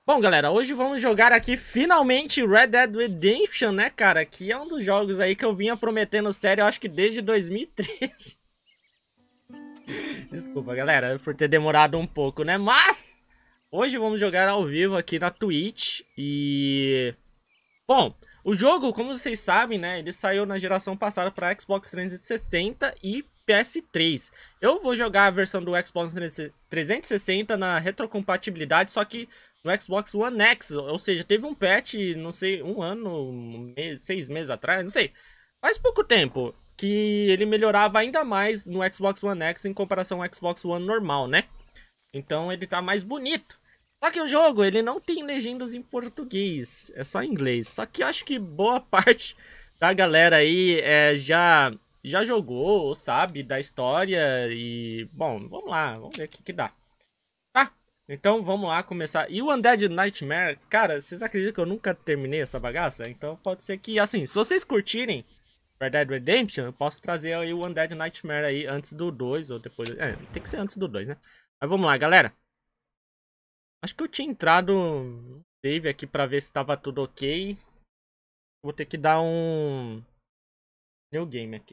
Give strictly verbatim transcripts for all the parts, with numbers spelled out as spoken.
Bom, galera, hoje vamos jogar aqui finalmente Red Dead Redemption, né, cara? Que é um dos jogos aí que eu vinha prometendo sério, eu acho que desde dois mil e treze. Desculpa, galera, por ter demorado um pouco, né? Mas hoje vamos jogar ao vivo aqui na Twitch e... Bom, o jogo, como vocês sabem, né, ele saiu na geração passada para Xbox trezentos e sessenta e P S três. Eu vou jogar a versão do Xbox trezentos e sessenta na retrocompatibilidade, só que no Xbox One X, ou seja, teve um patch, não sei, um ano, um mês, seis meses atrás, não sei, faz pouco tempo, que ele melhorava ainda mais no Xbox One X em comparação ao Xbox One normal, né? Então ele tá mais bonito. Só que o jogo, ele não tem legendas em português, é só em inglês. Só que eu acho que boa parte da galera aí é, já, já jogou, ou sabe da história e... Bom, vamos lá, vamos ver o que que dá. Tá, então vamos lá começar. E o Undead Nightmare, cara, vocês acreditam que eu nunca terminei essa bagaça? Então pode ser que, assim, se vocês curtirem Red Dead Redemption, eu posso trazer aí o Undead Nightmare aí antes do dois ou depois... É, tem que ser antes do dois, né? Mas vamos lá, galera. Acho que eu tinha entrado no save aqui pra ver se tava tudo ok. Vou ter que dar um new game aqui.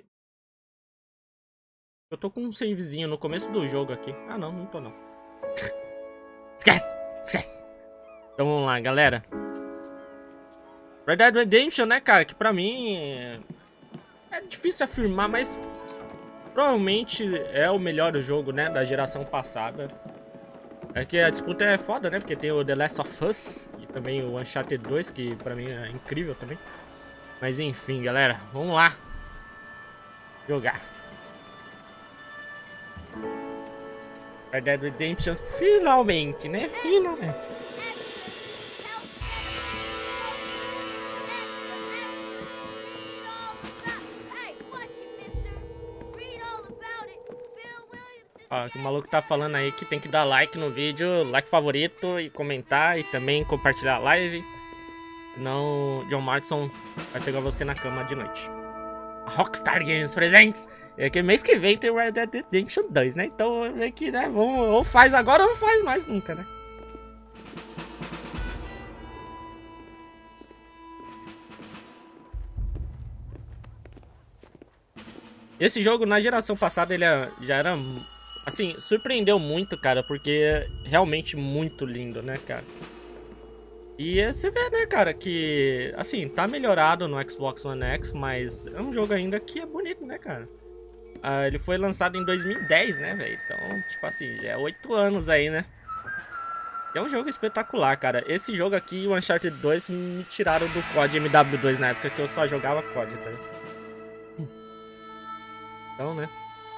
Eu tô com um savezinho no começo do jogo aqui. Ah, não, não tô não. Esquece, esquece. Então vamos lá, galera. Red Dead Redemption, né, cara? Que pra mim é difícil afirmar, mas provavelmente é o melhor jogo, né, da geração passada. É que a disputa é foda, né? Porque tem o The Last of Us e também o Uncharted dois, que pra mim é incrível também. Mas enfim, galera, vamos lá jogar Red Dead Redemption finalmente, né? Finalmente. Ó, o maluco tá falando aí que tem que dar like no vídeo, like favorito e comentar e também compartilhar a live. Senão John Marston vai pegar você na cama de noite. A Rockstar Games presentes. É que mês que vem tem Red Dead Redemption dois, né? Então meio que, né, vamos, ou faz agora ou não faz mais nunca, né? Esse jogo na geração passada ele já era... Assim, surpreendeu muito, cara, porque é realmente muito lindo, né, cara? E você vê, né, cara, que, assim, tá melhorado no Xbox One X, mas é um jogo ainda que é bonito, né, cara? Ah, ele foi lançado em dois mil e dez, né, velho? Então, tipo assim, já é oito anos aí, né? É um jogo espetacular, cara. Esse jogo aqui, o Uncharted dois, me tiraram do C O D M W dois na época que eu só jogava C O D, tá ligado? Então, né?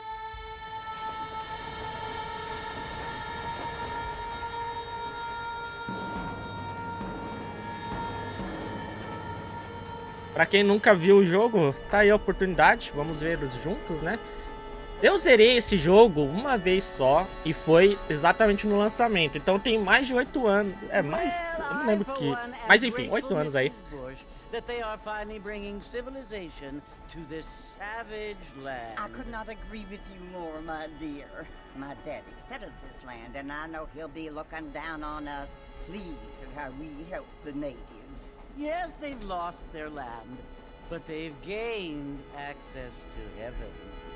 Pra quem nunca viu o jogo, tá aí a oportunidade, vamos ver juntos, né? Eu zerei esse jogo uma vez só e foi exatamente no lançamento, então tem mais de oito anos, é mais, eu não lembro que, mas enfim, oito anos aí. That they are finally bringing civilization to this savage land. I could not agree with you more, my dear. My daddy settled this land, and I know he'll be looking down on us, pleased at how we help the natives. Yes, they've lost their land, but they've gained access to heaven.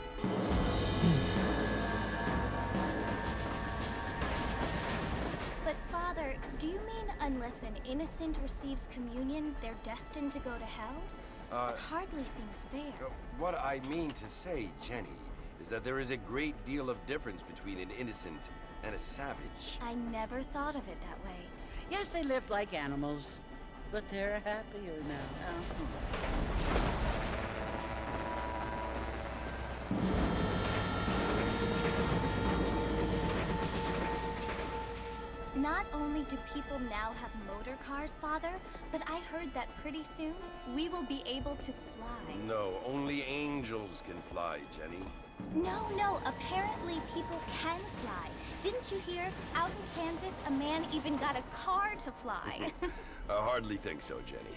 But Father, do you mean unless an innocent receives communion, they're destined to go to hell? Uh, It hardly seems fair. What I mean to say, Jenny, is that there is a great deal of difference between an innocent and a savage. I never thought of it that way. Yes, they lived like animals, but they're happier now. Not only do people now have motor cars, Father, but I heard that pretty soon we will be able to fly. No, only angels can fly, Jenny. No, no, apparently people can fly. Didn't you hear? Out in Kansas, a man even got a car to fly. I hardly think so, Jenny.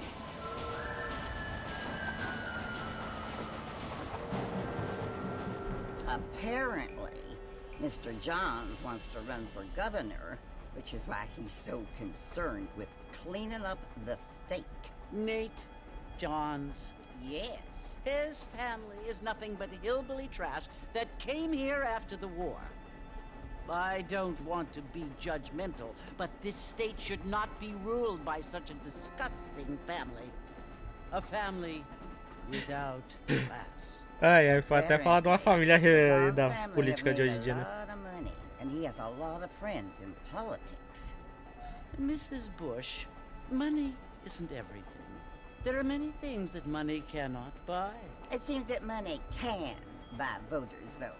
Apparently, Mister Johns wants to run for governor, which is why he's so concerned with cleaning up the state. Nate Johns. Yes. His family is nothing but hillbilly trash that came here after the war. I don't want to be judgmental, but this state should not be ruled by such a disgusting family. A family without class. Ai, ai, foi até falar de uma família eh, das políticas de hoje em dia, né? And he has a lot of friends in politics. Missus Bush, money isn't everything. There are many things that money cannot buy. It seems that money can buy voters, though.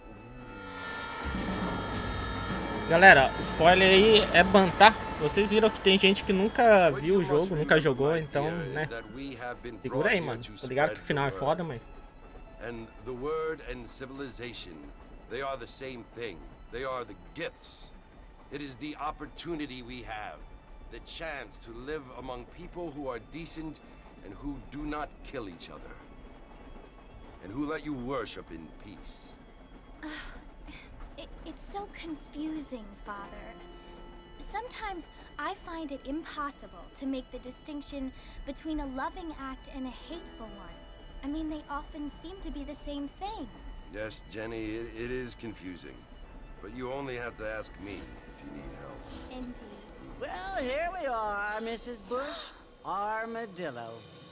Galera, spoiler aí é ban, tá? Vocês viram que tem gente que nunca viu o jogo, nunca jogou, então, né? Segura aí, mano. Tô ligado que o final é foda, mas... And the word and civilization, they are the same thing. They are the gifts. It is the opportunity we have, the chance to live among people who are decent and who do not kill each other, and who let you worship in peace. Uh, it, it's so confusing, Father. Sometimes I find it impossible to make the distinction between a loving act and a hateful one. I mean, they often seem to be the same thing. Yes, Jenny, it, it is confusing. But you only have to ask me if you need help. Indeed. Well, here we are, Missus Bush. Armadillo.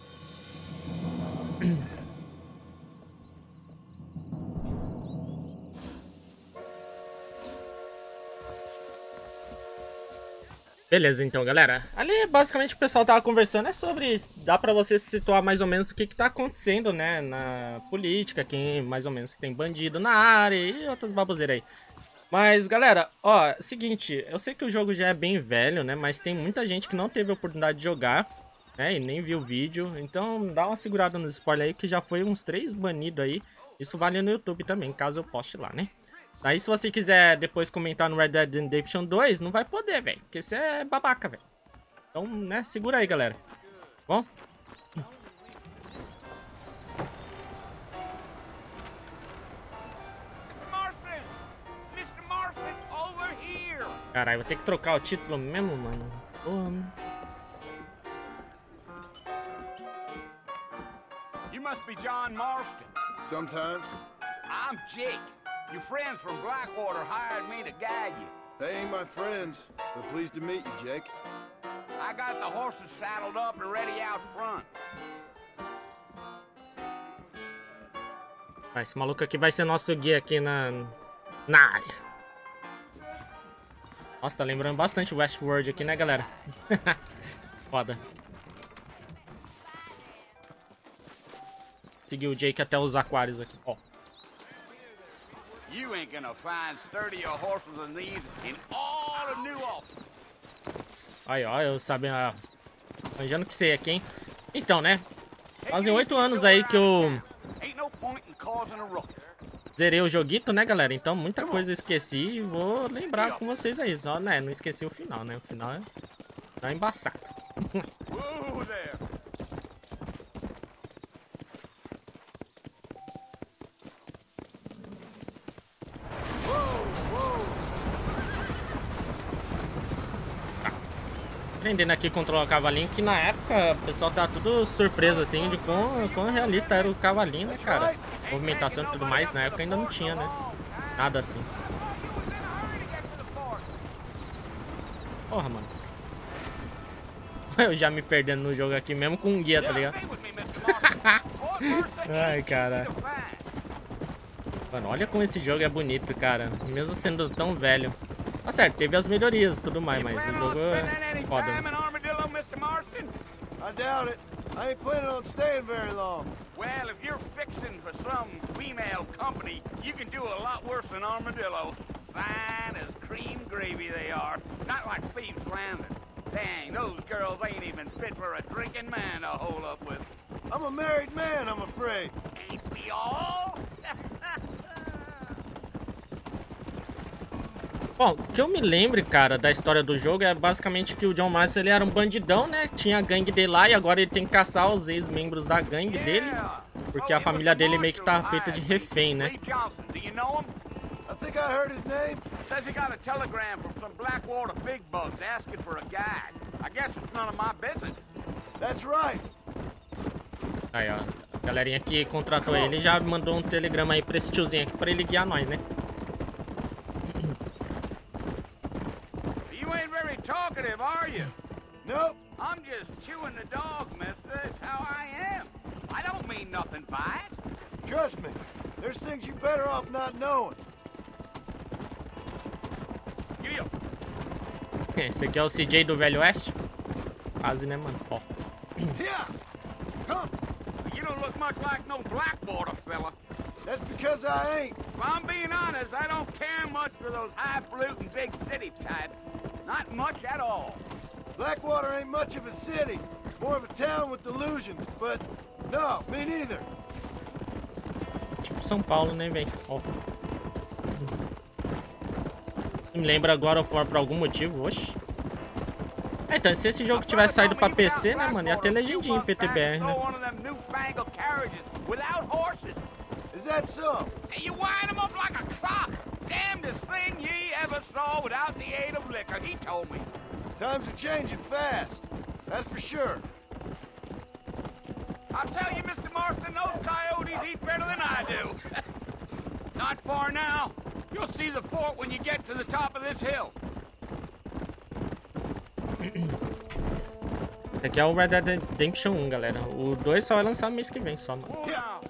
Beleza, então, galera. Ali, basicamente, o pessoal tava conversando é sobre... Dá pra você se situar mais ou menos o que que tá acontecendo, né? Na política, quem mais ou menos tem bandido na área e outras baboseiras aí. Mas, galera, ó, seguinte, eu sei que o jogo já é bem velho, né? Mas tem muita gente que não teve a oportunidade de jogar, né? E nem viu o vídeo. Então, dá uma segurada no spoiler aí, que já foi uns três banidos aí. Isso vale no YouTube também, caso eu poste lá, né? Aí, se você quiser depois comentar no Red Dead Redemption dois, não vai poder, velho. Porque você é babaca, velho. Então, né, segura aí, galera. Bom? Caralho, vou ter que trocar o título mesmo, mano. Porra. You must be John Marston. Sometimes. I'm Jake. Your friends from Blackwater hired me to guide you. They ain't my friends, but pleased to meet you, Jake. I got the horses saddled up and ready out front. Ah, esse maluco aqui vai ser nosso guia aqui na, na área. Nossa, tá lembrando bastante Westworld aqui, né, galera? Foda. Seguir o Jake até os aquários aqui, ó. You ain't gonna find sturdier horses than these in all of New Ulster. Aí, ó, eu sabendo, ó, manjando que sei aqui, hein? Então, né? Fazem oito anos aí que eu zerei o joguito, né, galera? Então, muita coisa eu esqueci e vou lembrar com vocês aí. Só, né, não esqueci o final, né? O final é, é embaçado. Aprendendo aqui a controlar o cavalinho, que na época o pessoal tá tudo surpreso assim de quão, quão realista era o cavalinho, né, cara? Movimentação e tudo mais, na época ainda não tinha, né? Nada assim. Porra, mano. Eu já me perdendo no jogo aqui, mesmo com um guia, tá ligado? Ai, cara. Mano, olha como esse jogo é bonito, cara. Mesmo sendo tão velho. Tá certo, teve as melhorias e tudo mais, mas o jogo é foda. Né? I doubt it. I ain't planning on staying very long. Well, if you're fixing for some female company, you can do a lot worse than Armadillo. Fine as cream gravy they are. Not like Thieves Landing. Dang, those girls ain't even fit for a drinking man to hold up with. I'm a married man, I'm afraid. Ain't we all? Bom, o que eu me lembro, cara, da história do jogo é basicamente que o John Marston, ele era um bandidão, né? Tinha a gangue dele lá e agora ele tem que caçar os ex-membros da gangue dele, porque a família dele meio que tá feita de refém, né? think I heard his name? Says he got a telegram from some Blackwater big bugs asking for a guide. I guess it's none of my business. That's right. Aí, ó. A galerinha que contratou ele já mandou um telegrama aí pra esse tiozinho aqui pra ele guiar nós, né? You ain't very talkative, are you? Nope. I'm just chewing the dog, mister. That's how I am. I don't mean nothing by it. Trust me. There's things you're better off not knowing. You. Esse aqui é o C J do Velho Oeste? Quase, né, mano? Ó. Yeah. Come. You don't look much like no Blackwater fella. That's because I ain't. If I'm being honest, I don't care much for those highfalutin big city types. Not much at all. Blackwater ain't much of a city. More of a town with delusions, but no, me neither. Tipo São Paulo, né, velho? Ó. Isso me lembra agora o For por algum motivo, oxe. É, então, se esse jogo tivesse saído pra P C, né, mano, ia ter legendinha em P T B R, né? Is that so? You wind them up like a clock. Damnedest thing ye ever saw without the aid of liquor, he told me. Times are changing fast. That's for sure. I'll tell you, Mister Marston, those coyotes eat better than I do. Not far now. You'll see the fort when you get to the top of this hill. Esse aqui é o Red Dead Redemption um, galera. O dois só vai lançar mês que vem, só, mano.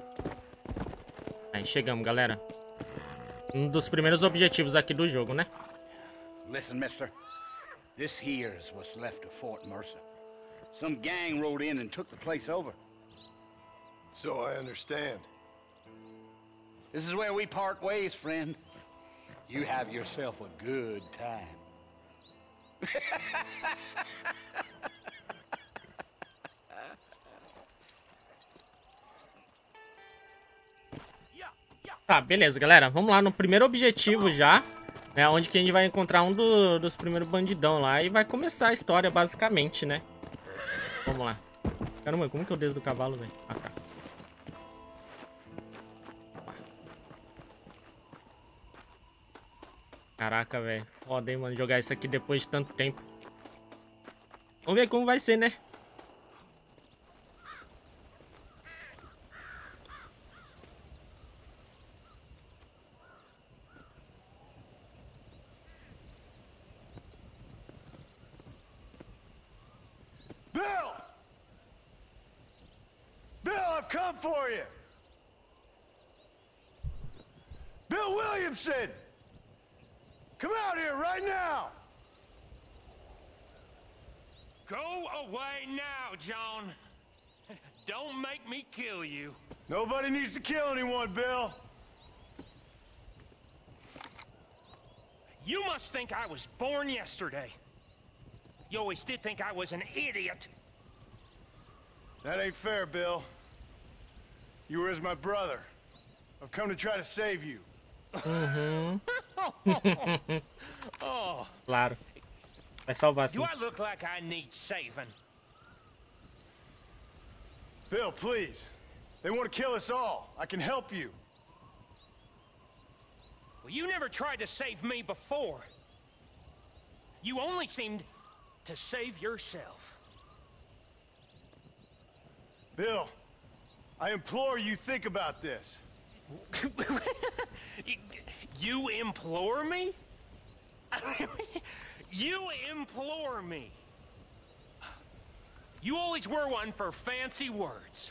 Aí, chegamos, galera. Um dos primeiros objetivos aqui do jogo, né? Listen, mister. This here's what's left of Fort Mercer. Some gang rode in and took the place over. So I understand. This is where we part ways, friend. You have yourself a good time. Tá, beleza, galera. Vamos lá no primeiro objetivo já. Né, onde que a gente vai encontrar um do, dos primeiros bandidão lá. E vai começar a história, basicamente, né? Vamos lá. Caramba, como que eu desço do cavalo, velho? Ah, tá. Caraca, velho. Foda, hein, mano. Jogar isso aqui depois de tanto tempo. Vamos ver como vai ser, né? Bill! Bill, I've come for you! Bill Williamson! Come out here right now! Go away now, John. Don't make me kill you. Nobody needs to kill anyone, Bill. You must think I was born yesterday. You always did think I was an idiot. That ain't fair, Bill. You were as my brother. I've come to try to save you. Uhum. Oh. Claro. Vai salvar sim. Do I look like I need saving? Bill, please. They want to kill us all. I can help you. Well, you never tried to save me before. You only seemed to save yourself. Bill, I implore you think about this. You implore me? You implore me. You always were one for fancy words.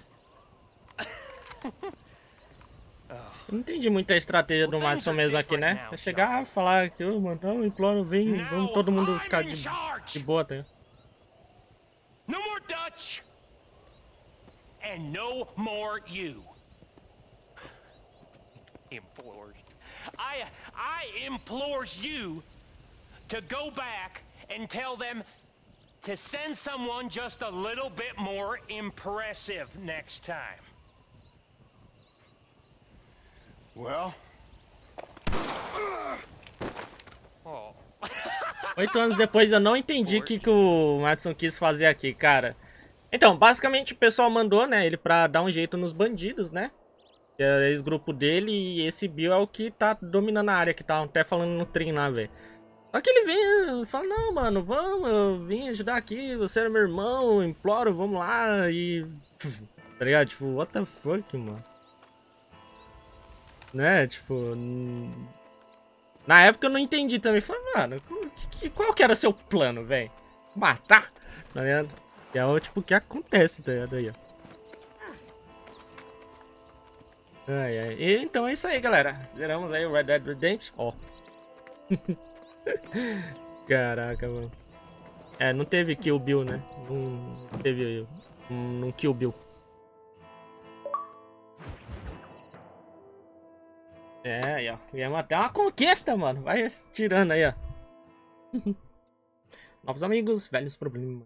Eu não entendi muito a estratégia do Madison mesmo aqui, né? É chegar e falar que, ô, mano, eu imploro, vem, vamos todo mundo ficar de, de boa, tá? No more Dutch. And no more you. Implores. I, I implores you to go back and tell them to send someone just a little bit more impressive next time. Well... Oh. Oito anos depois eu não entendi o que, que o Madison quis fazer aqui, cara. Então, basicamente o pessoal mandou, né, ele pra dar um jeito nos bandidos, né? Que é esse grupo dele e esse Bill é o que tá dominando a área, que tá até falando no trem lá, velho. Só que ele vem, fala, não, mano, vamos, eu vim ajudar aqui, você é meu irmão, imploro, vamos lá, e... Tá ligado? Tipo, what the fuck, mano? Né? Tipo... Na época eu não entendi também, falei, mano, qual que era seu plano, velho? Matar? Tá ligado? Que é o tipo que acontece, tá ligado? Aí, ó. Ai, ai. E, então é isso aí, galera. Zeramos aí o Red Dead Redemption. Ó. Caraca, mano. É, não teve Kill Bill, né? Não teve um, um Kill Bill. É, aí, ó. Viemos até uma conquista, mano. Vai tirando aí, ó. Novos amigos, velhos problemas.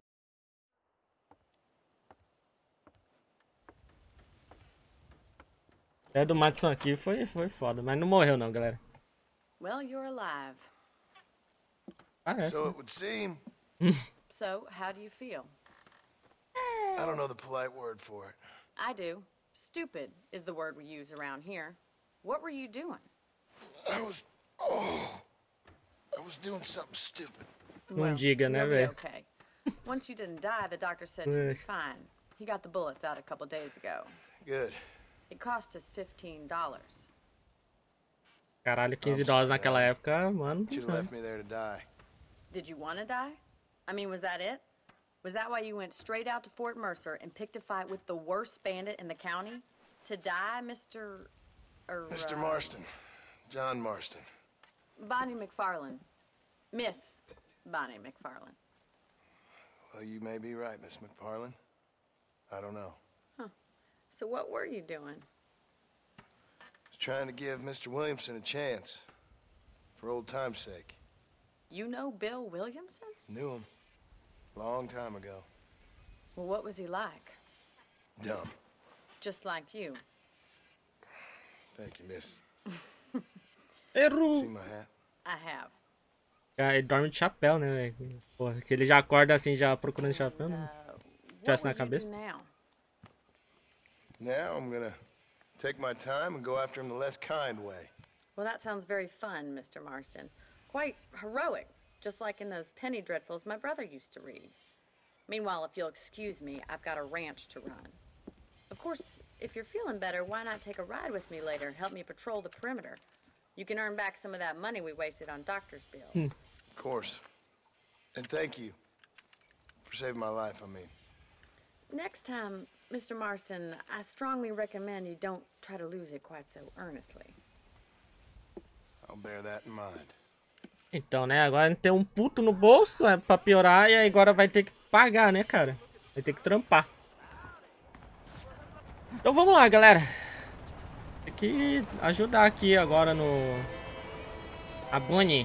É do Madison aqui foi, foi foda, mas não morreu não, galera. Well, you're alive. Parece. So it would seem. So, how do you feel? I don't know the polite word for it. I do. Stupid is the word we use around here. What were you doing? I was. Oh. I was doing something stupid. Não diga, né, you'll be velho? okay. Once you didn't die, the doctor said you'd be fine. He got the bullets out a couple days ago. Good. It cost us fifteen dollars. Caralho, quinze dólares naquela época, mano. Should have left me there to die. Did you want to die? I mean, was that it? Was that why you went straight out to Fort Mercer and picked a fight with the worst bandit in the county? To die, Mister Er, Mister uh, Marston. John Marston. Bonnie McFarlane. Miss Bonnie McFarlane. Well, you may be right, Miss McFarlane. I don't know. Huh. So what were you doing? Was trying to give Mister Williamson a chance. For old time's sake. You know Bill Williamson? Knew him. Long time ago. Well, what was he like? Dumb. Just like you. Thank you, miss. Errou! See my hat? I have. Ah, ele dorme de chapéu, né, velho? Porra, que ele já acorda assim, já procurando chapéu, né? Uh, Tivesse what na will you cabeça. do now? Now I'm gonna take my time and go after him the less kind way. Well, that sounds very fun, Mister Marston. Quite heroic, just like in those penny dreadfuls my brother used to read. Meanwhile, if you'll excuse me, I've got a ranch to run. Of course, if you're feeling better, why not take a ride with me later? Help me patrol the perimeter. You can earn back some of that money we wasted on doctor's bills. Hmm. Of course. And thank you for saving my life, I mean. Next time, Mister Marston, I strongly recommend you don't try to lose it quite so earnestly. I'll bear that in mind. Então, né, agora tem um puto no bolso, é pra piorar, e aí agora vai ter que pagar, né, cara? Vai ter que trampar. Então vamos lá, galera. Tem que ajudar aqui agora no... A Bonnie.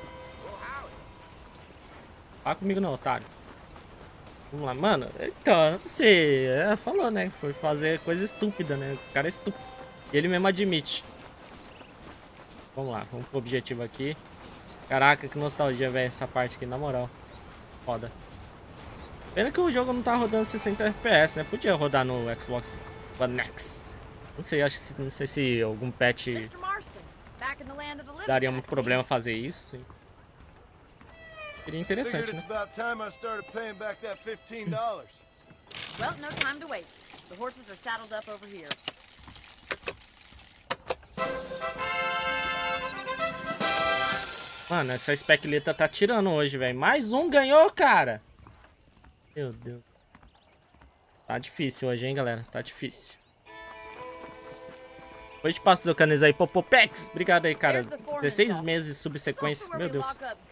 Fala comigo não, otário. Vamos lá, mano. Então, você é, falou, né? Foi fazer coisa estúpida, né? O cara é estúpido. Ele mesmo admite. Vamos lá, vamos pro objetivo aqui. Caraca, que nostalgia, velho, essa parte aqui, na moral. Foda. Pena que o jogo não tá rodando sessenta F P S, né? Podia rodar no Xbox One X. Não sei, acho que não sei se algum patch daria muito problema fazer isso. Seria interessante, né? Well, no time to waste. The horses are saddled up over here. Mano, essa Specleta tá tirando hoje, velho. Mais um ganhou, cara. Meu Deus. Tá difícil hoje, hein, galera. Tá difícil. Depois de passar os canis aí, Popopex. Obrigado aí, cara. dezesseis meses subsequência. Meu Deus.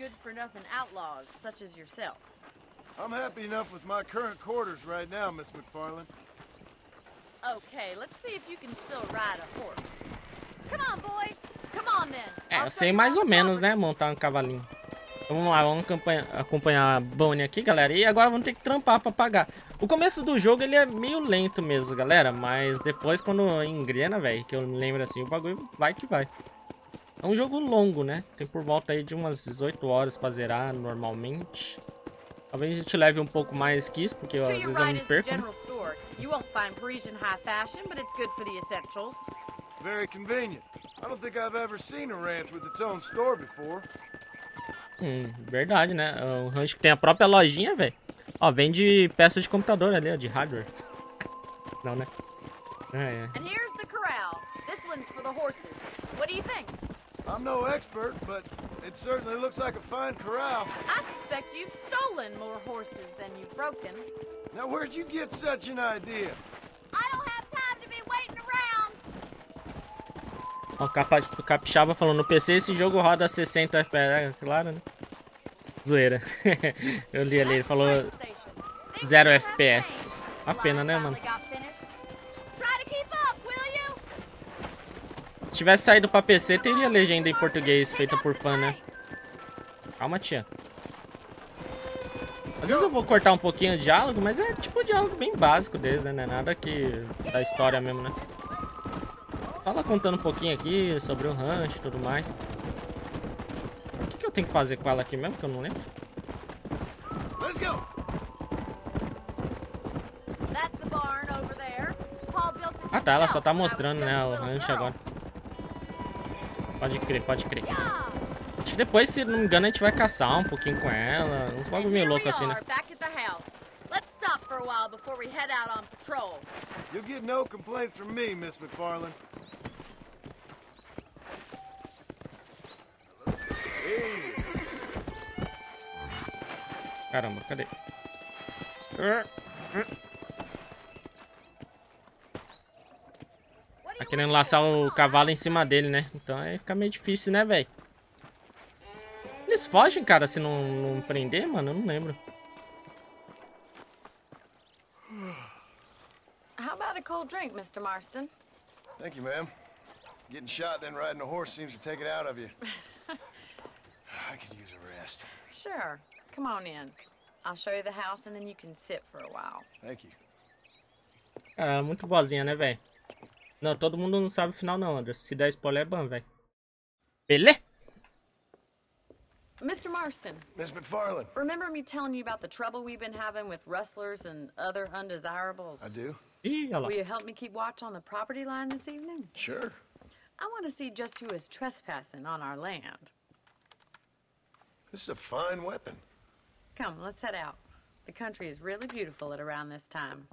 I'm happy enough with my current quarters right now, Miss McFarlane. Okay, let's see if you can still ride a horse. Come on, boy. Come on, then. É, eu sei mais ou menos, né, montar um cavalinho. Então vamos lá, vamos acompanhar, acompanhar a Bonnie aqui, galera. E agora vamos ter que trampar pra pagar. O começo do jogo, ele é meio lento mesmo, galera. Mas depois, quando engrena, velho, que eu me lembro assim, o bagulho vai que vai. É um jogo longo, né? Tem por volta aí de umas dezoito horas pra zerar, normalmente. Talvez a gente leve um pouco mais que isso, porque ó, às vezes eu me perco, né? Very convenient. I don't think I've ever seen a ranch with its own store before. Hum, verdade, né? O rancho que tem a própria lojinha, velho. Ó, vende peças de computador ali, ó, de hardware. Não, né? Ah, é. And here's the corral. This one's for the horses. What do you think? I'm no expert, but it certainly looks like a fine corral. I suspect you've stolen more horses than you've broken. Now, where'd you get such an idea? I don't have time to be waiting around. Ó, o Capa, o Capixaba falou, no P C esse jogo roda sessenta F P S. Claro, né? Zoeira. Eu li ali, ele falou zero F P S. A pena, né, mano? Se tivesse saído pra P C, teria legenda em português feita por fã, né? Calma, tia. Às vezes eu vou cortar um pouquinho o diálogo, mas é tipo um diálogo bem básico deles, né? Nada que da história mesmo, né? Fala contando um pouquinho aqui sobre o rancho e tudo mais. O que, que eu tenho que fazer com ela aqui mesmo, que eu não lembro? Let's go. Ah tá, ela só tá mostrando, né, o rancho agora. Pode crer, pode crer. Acho que depois, se não me engano, a gente vai caçar um pouquinho com ela. Uns bagulho meio louco assim, né? You'll get no complaints from me, Miss McFarland. Easy. Caramba, cadê? Tá querendo laçar o cavalo em cima dele, né? Então aí fica meio difícil, né, velho? Eles fogem, cara, se não, não prender, mano? Eu não lembro. How about a cold drink, Mister Marston? Thank you, ma'am. Getting shot, then riding a horse seems to take it out of you. I could use a rest. Sure. Come on in. I'll show you the house and then you can sit for a while. Thank you. Cara, muito boazinha, né, velho? Não, todo mundo não sabe o final não, Anderson. Se der spoiler é bom, velho. Beleza? Mister Marston. Miss McFarland. Remember me telling you about the trouble we've been having with rustlers and other undesirables? I do. Ih, olha lá. Will you help me keep watch on the property line this evening? Sure. I want to see just who is trespassing on our land. This is a fine weapon. Come, let's head out. The country is really beautiful at around this time.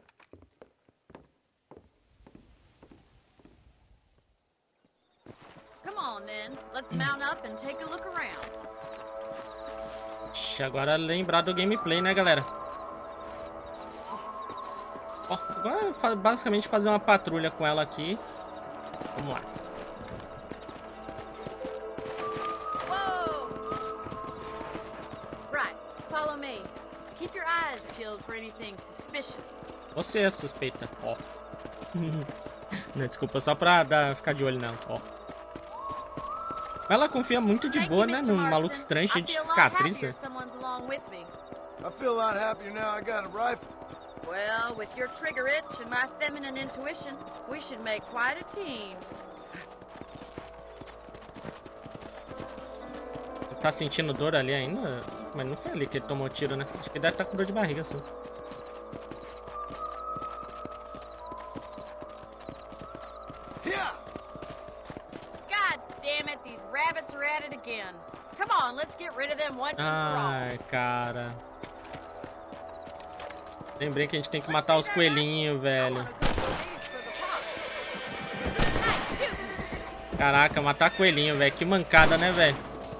Come on, then. Let's mount up and take a look around. Agora lembrar do gameplay, né, galera? Ó, agora basicamente fazer uma patrulha com ela aqui. Vamos lá. Right, follow me. Keep your eyes peeled for anything suspicious. Você é suspeita, ó. Não, desculpa, só pra dar, ficar de olho nela, ó. Ela confia muito de boa, né, num maluco estranho cheio de cicatriz, né? I feel a lot happier now I got a rifle. Well, with your trigger itch and my feminine intuition, we should make quite a team. Tá sentindo dor ali ainda? Mas não foi ali que ele tomou tiro, né? Acho que deve estar com dor de barriga, assim. Ai, cara. Lembrei que a gente tem que matar os coelhinhos, velho. Caraca, matar coelhinho, velho. Que mancada, né, velho?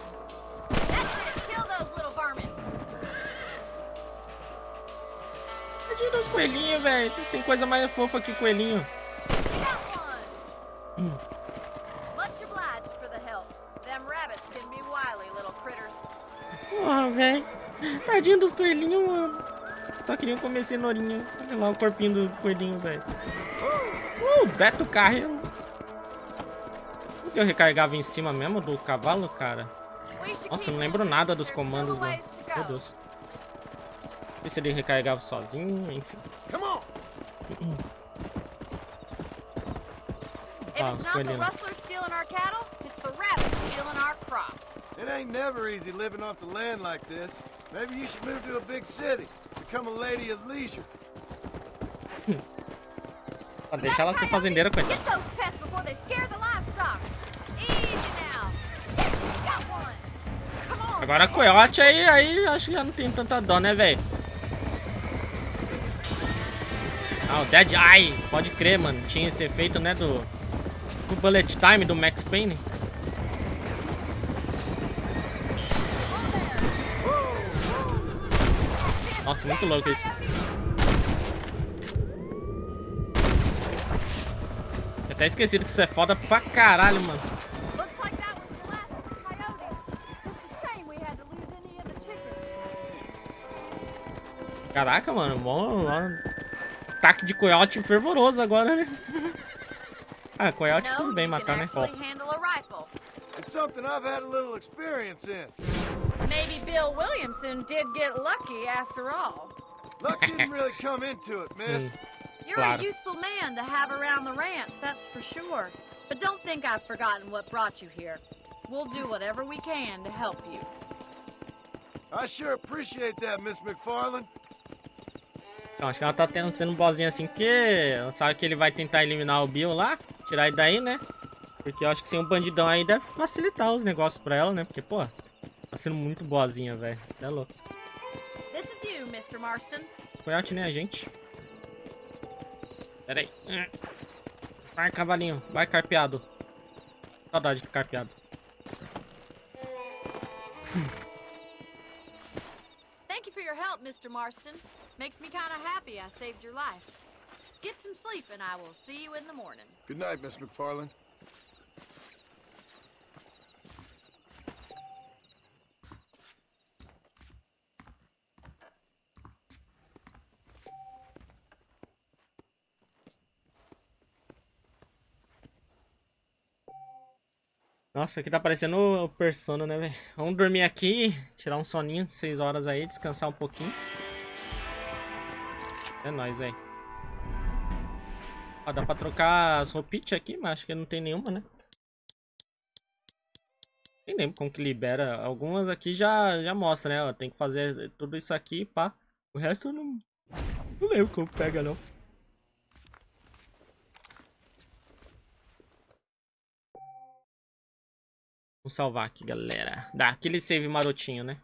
Tadinho dos coelhinhos, velho. Tem coisa mais fofa que coelhinho. Hum. Porra, velho. Tadinho dos coelhinhos, mano. Só queriam comer cenourinha. Olha lá o corpinho do coelhinho, velho. Uh, Beto Carreiro. Por que eu recarregava em cima mesmo do cavalo, cara? Nossa, eu não lembro nada dos comandos, mano. Meu Deus. Não sei se ele recarregava sozinho, enfim. Ah, os coelhinhos. It ain't never easy living off the land like this. Maybe you should move to a big city. Become a lady of leisure. Deixa ela ser fazendeira, coitada. They scare the livestock. Easy now. Got one. Come on. Agora coiote aí, aí acho que já não tem tanta dó, né, velho? Ah, o Dead Eye, pode crer, mano. Tinha esse efeito, né, do, do Bullet Time do Max Payne. Nossa, muito louco isso. Eu até esquecido que isso é foda pra caralho, mano. Caraca, mano, bom, ataque de coiote fervoroso agora, né? Ah, coiote tudo bem matar, né? Ó. It's something I've had a little experience in. Maybe Bill Williamson did get lucky after all. Luck didn't really come into it, miss. You're a useful man to have around the ranch, that's for sure. But don't think I've forgotten what brought you here. We'll do whatever we can to help you. I sure appreciate that, Miss McFarland. Então, acho que ela tá tendo, sendo boazinha assim, porque ela sabe que ele vai tentar eliminar o Bill lá, tirar ele daí, né? Porque eu acho que sem um bandidão aí deve facilitar os negócios pra ela, né? Porque, pô, tá sendo muito boazinha, velho. Você é louco. This is you, mister Marston. Coiote, né, a gente? Pera aí. Vai, cavalinho. Vai, carpeado. Saudade do carpeado. Thank you for your help, mister Marston. Makes me kind of happy I saved your life. Get some sleep and I will see you in the morning. Good night, Miss McFarland. Nossa, aqui tá parecendo o Persona, né, velho? Vamos dormir aqui, tirar um soninho, seis horas aí, descansar um pouquinho. É nóis, velho. Ó, dá pra trocar as roupinhas aqui, mas acho que não tem nenhuma, né? Nem lembro como que libera. Algumas aqui já, já mostra, né? Ó, tem que fazer tudo isso aqui, pá. O resto eu não, não lembro como pega, não. Vamos salvar aqui, galera. Dá aquele save marotinho, né?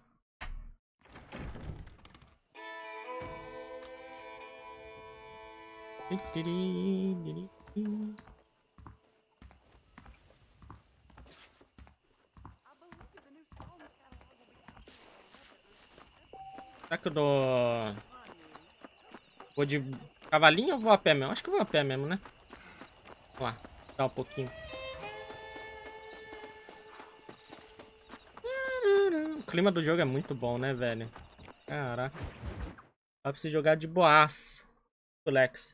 Será que eu dou... Vou de cavalinho ou vou a pé mesmo? Acho que eu vou a pé mesmo, né? Vamos lá, dá um pouquinho. O clima do jogo é muito bom, né, velho? Caraca. Dá pra você jogar de boas. Relax.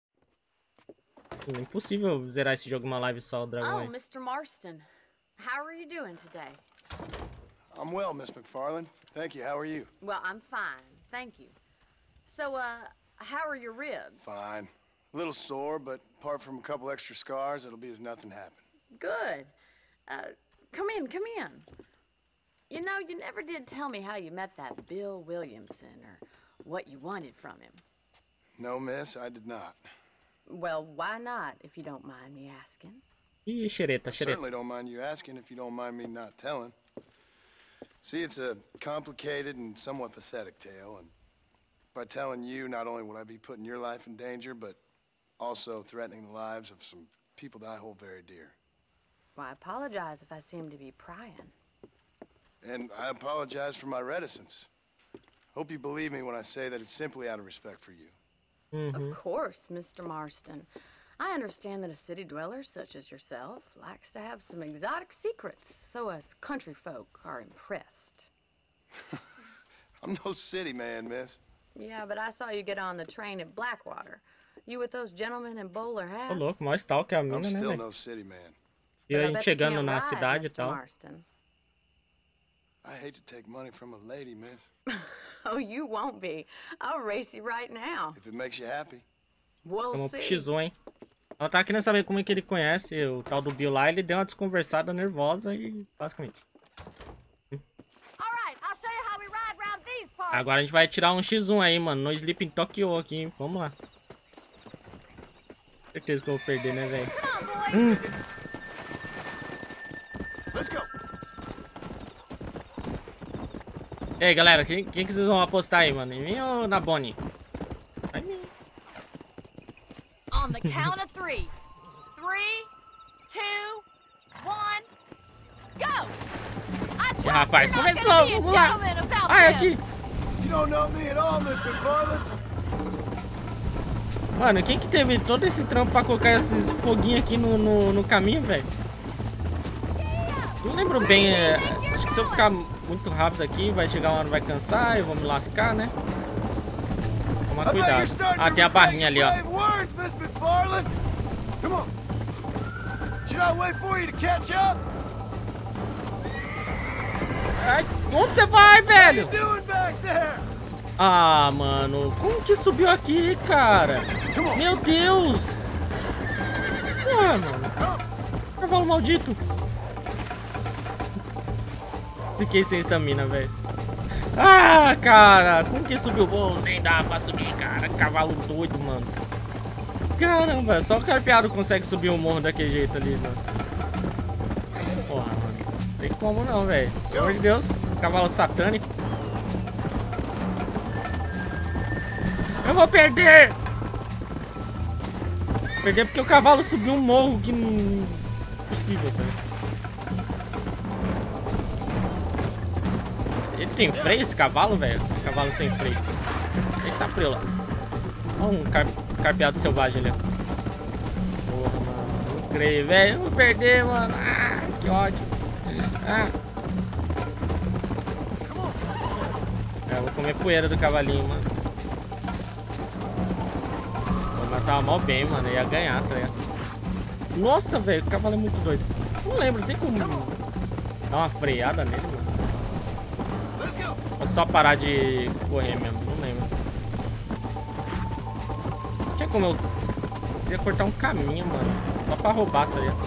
É impossível zerar esse jogo uma live só, o Dragão. Oh, mister Marston. How are you doing today? I'm well, Miss McFarland. Thank you. How are you? Well, I'm fine. Thank you. So, uh, how are your ribs? Fine. A little sore, but apart from a couple extra scars, it'll be as nothing happened. Good. Uh, come in, come in. You know, you never did tell me how you met that Bill Williamson or what you wanted from him. No, miss, I did not. Well, why not, if you don't mind me asking? Ih, xereta, I xereta. certainly don't mind you asking if you don't mind me not telling. See, it's a complicated and somewhat pathetic tale, and by telling you, not only would I be putting your life in danger, but also threatening the lives of some people that I hold very dear. Well, I apologize if I seem to be prying. And I apologize for my reticence. Hope you believe me when I say that it's simply out of respect for you. Mm-hmm. Of course, Mister Marston. I understand that a city dweller such as yourself likes to have some exotic secrets, so us country folk are impressed. I'm no city man, miss. Yeah, but I saw you get on the train at Blackwater. You with those gentlemen in bowler hats. Ô, louco, mó stalker a mina, I'm né, still velho? no city man. E a gente chegando na cidade e tal. Marston. I hate to take money from a lady, miss. Oh, you won't be. I'll race you right now. If it makes you happy. We'll Tomou pro see. X um, hein? Ela tava querendo saber como é que ele conhece o tal do Bill lá. Ele deu uma desconversada nervosa e basicamente. Agora a gente vai tirar um X um aí, mano. No Sleep in Tokyo aqui, hein? Vamos lá. Certeza que eu vou perder, né, velho? boy. Let's go. E aí, galera, quem, quem que vocês vão apostar aí, mano? Em mim ou na Bonnie? Em mim. On the count of three. Three, two, one, go! I E rapaz, começou, vamos lá. Ai, aqui. You don't know me at all, Mister McFarland. Mano, quem que teve todo esse trampo pra colocar esses foguinhos aqui no, no, no caminho, velho? Não lembro bem, é, acho que se eu ficar muito rápido aqui, vai chegar uma hora, vai cansar, eu vou me lascar, né? Toma cuidado. Ah, tem a barrinha ali, ó. Ai, onde você vai, velho? Ah, mano, como que subiu aqui, cara? Meu Deus! Porra, mano. Cavalo maldito. Fiquei sem estamina, velho. Ah, cara, como que subiu? Oh, nem dá pra subir, cara. Cavalo doido, mano. Caramba, só o carpeado consegue subir o morro daquele jeito ali, mano. Porra, mano. Não tem como não, velho. Pelo amor de Deus. Cavalo satânico. Eu vou perder! Perder porque o cavalo subiu um morro que não é possível, tá? Ele tem freio esse cavalo, velho? Cavalo sem freio. Eita, preula. Olha um car carpeado selvagem ali, ó. Porra, mano. Não creio, velho. Eu vou perder, mano. Ah, que ódio. Ah. É, eu vou comer poeira do cavalinho, mano. Mas tava mal bem, mano. Eu ia ganhar, tá ligado? Nossa, velho. O cavalo é muito doido. Não lembro. Tem como dar uma freada nele, mano? Ou só parar de correr mesmo? Não lembro. Tinha como eu... Queria cortar um caminho, mano. Só pra roubar, tá ligado?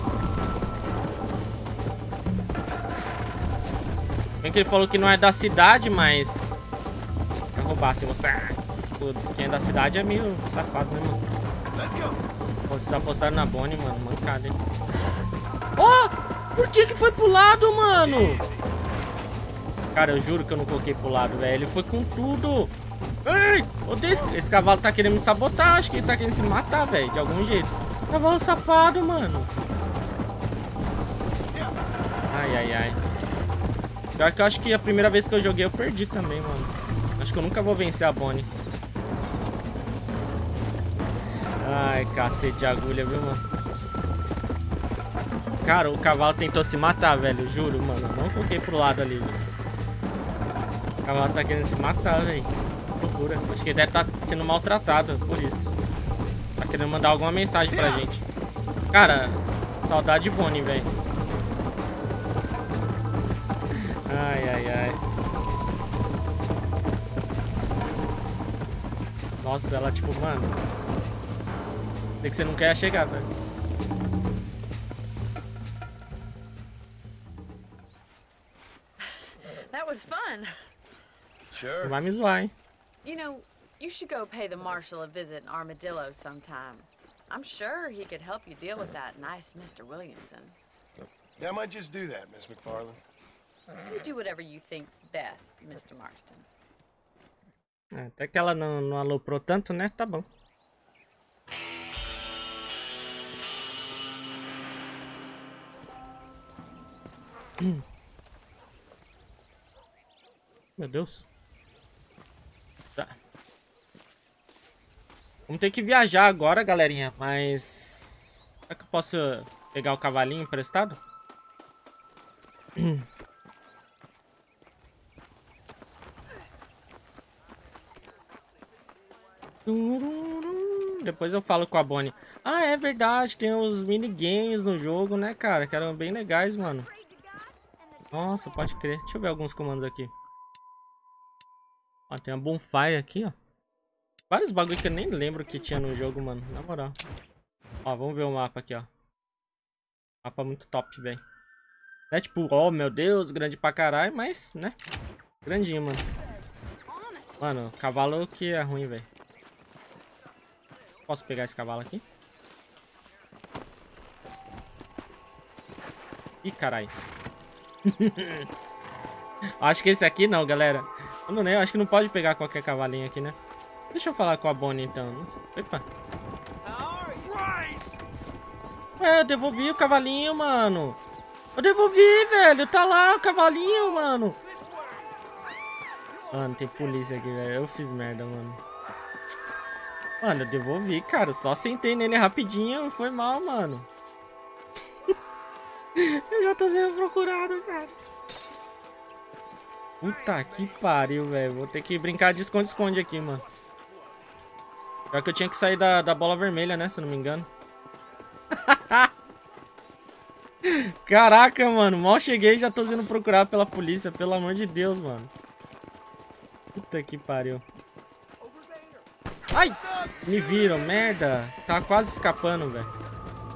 Bem que ele falou que não é da cidade, mas... Pra roubar, assim, mostrar... Quem é da cidade é meio safado, né, mano? Vocês apostaram na Bonnie, mano. Mancada, hein? Oh! Por que que foi pro lado, mano? Cara, eu juro que eu não coloquei pro lado, velho. Ele foi com tudo. Ei! Odeio esse... esse cavalo tá querendo me sabotar. Acho que ele tá querendo se matar, velho. De algum jeito. Cavalo safado, mano. Ai, ai, ai. Pior que eu acho que a primeira vez que eu joguei eu perdi também, mano. Acho que eu nunca vou vencer a Bonnie. Ai, cacete de agulha, viu, mano? Cara, o cavalo tentou se matar, velho. Juro, mano. Não coloquei pro lado ali, velho. O cavalo tá querendo se matar, velho. Loucura. Acho que ele deve estar tá sendo maltratado, por isso. Tá querendo mandar alguma mensagem pra gente. Cara, saudade de Bonnie, velho. Ai, ai, ai. Nossa, ela tipo, mano... Tem que você não quer chegar, tá? That was fun. Sure. Vai me zoar, hein? You know, you should go pay the marshal a visit in Armadillo sometime. I'm sure he could help you deal with that nice Mister Williamson. Yeah, I might just do that, Miss McFarland. You do whatever you think's best, Mister Marston. É, até que ela não, não aloprou tanto, né? Tá bom. Meu Deus. Tá. Vamos ter que viajar agora, galerinha. Mas... será que eu posso pegar o cavalinho emprestado? Depois eu falo com a Bonnie. Ah, é verdade. Tem os minigames no jogo, né, cara? Que eram bem legais, mano. Nossa, pode crer. Deixa eu ver alguns comandos aqui. Ó, tem uma bonfire aqui, ó. Vários bagulho que eu nem lembro que tinha no jogo, mano. Na moral. Ó, vamos ver o mapa aqui, ó. Mapa muito top, velho. É tipo, ó, oh, meu Deus, grande pra caralho, mas, né? Grandinho, mano. Mano, cavalo que é ruim, velho. Posso pegar esse cavalo aqui? Ih, caralho. Acho que esse aqui não, galera. Eu não lembro, acho que não pode pegar qualquer cavalinho aqui, né? Deixa eu falar com a Bonnie, então. Não sei. Epa. É, eu devolvi o cavalinho, mano. Eu devolvi, velho. Tá lá o cavalinho, mano. Mano, tem polícia aqui, velho. Eu fiz merda, mano. Mano, eu devolvi, cara. Só sentei nele rapidinho. Foi mal, mano. Eu já tô sendo procurado, cara. Puta que pariu, velho. Vou ter que brincar de esconde-esconde aqui, mano. Pior que eu tinha que sair da, da bola vermelha, né? Se eu não me engano. Caraca, mano. Mal cheguei e já tô sendo procurado pela polícia. Pelo amor de Deus, mano. Puta que pariu. Ai! Me viram, merda. Tá quase escapando, velho.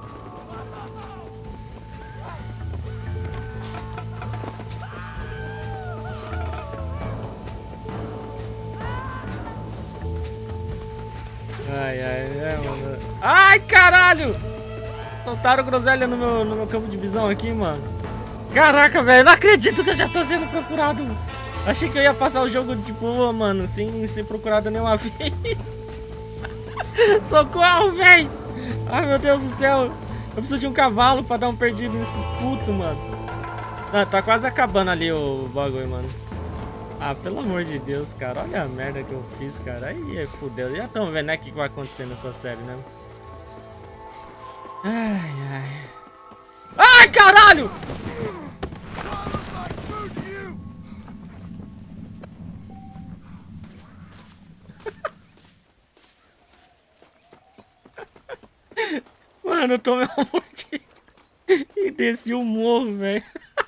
Ai, ai, ai, mano. Ai, caralho! Soltaram groselha no meu, no meu campo de visão aqui, mano. Caraca, velho. Não acredito que eu já tô sendo procurado. Achei que eu ia passar o jogo de boa, mano. Sem ser procurado nenhuma vez. Socorro, velho! Ai, meu Deus do céu. Eu preciso de um cavalo pra dar um perdido nesses putos, mano. Não, tá quase acabando ali o bagulho, mano. Ah, pelo amor de Deus, cara. Olha a merda que eu fiz, cara. Aí, fudeu. Já estão vendo, né, o que vai acontecer nessa série, né? Ai, ai. Ai, caralho! Mano, eu tomei um monte e desci o morro, velho.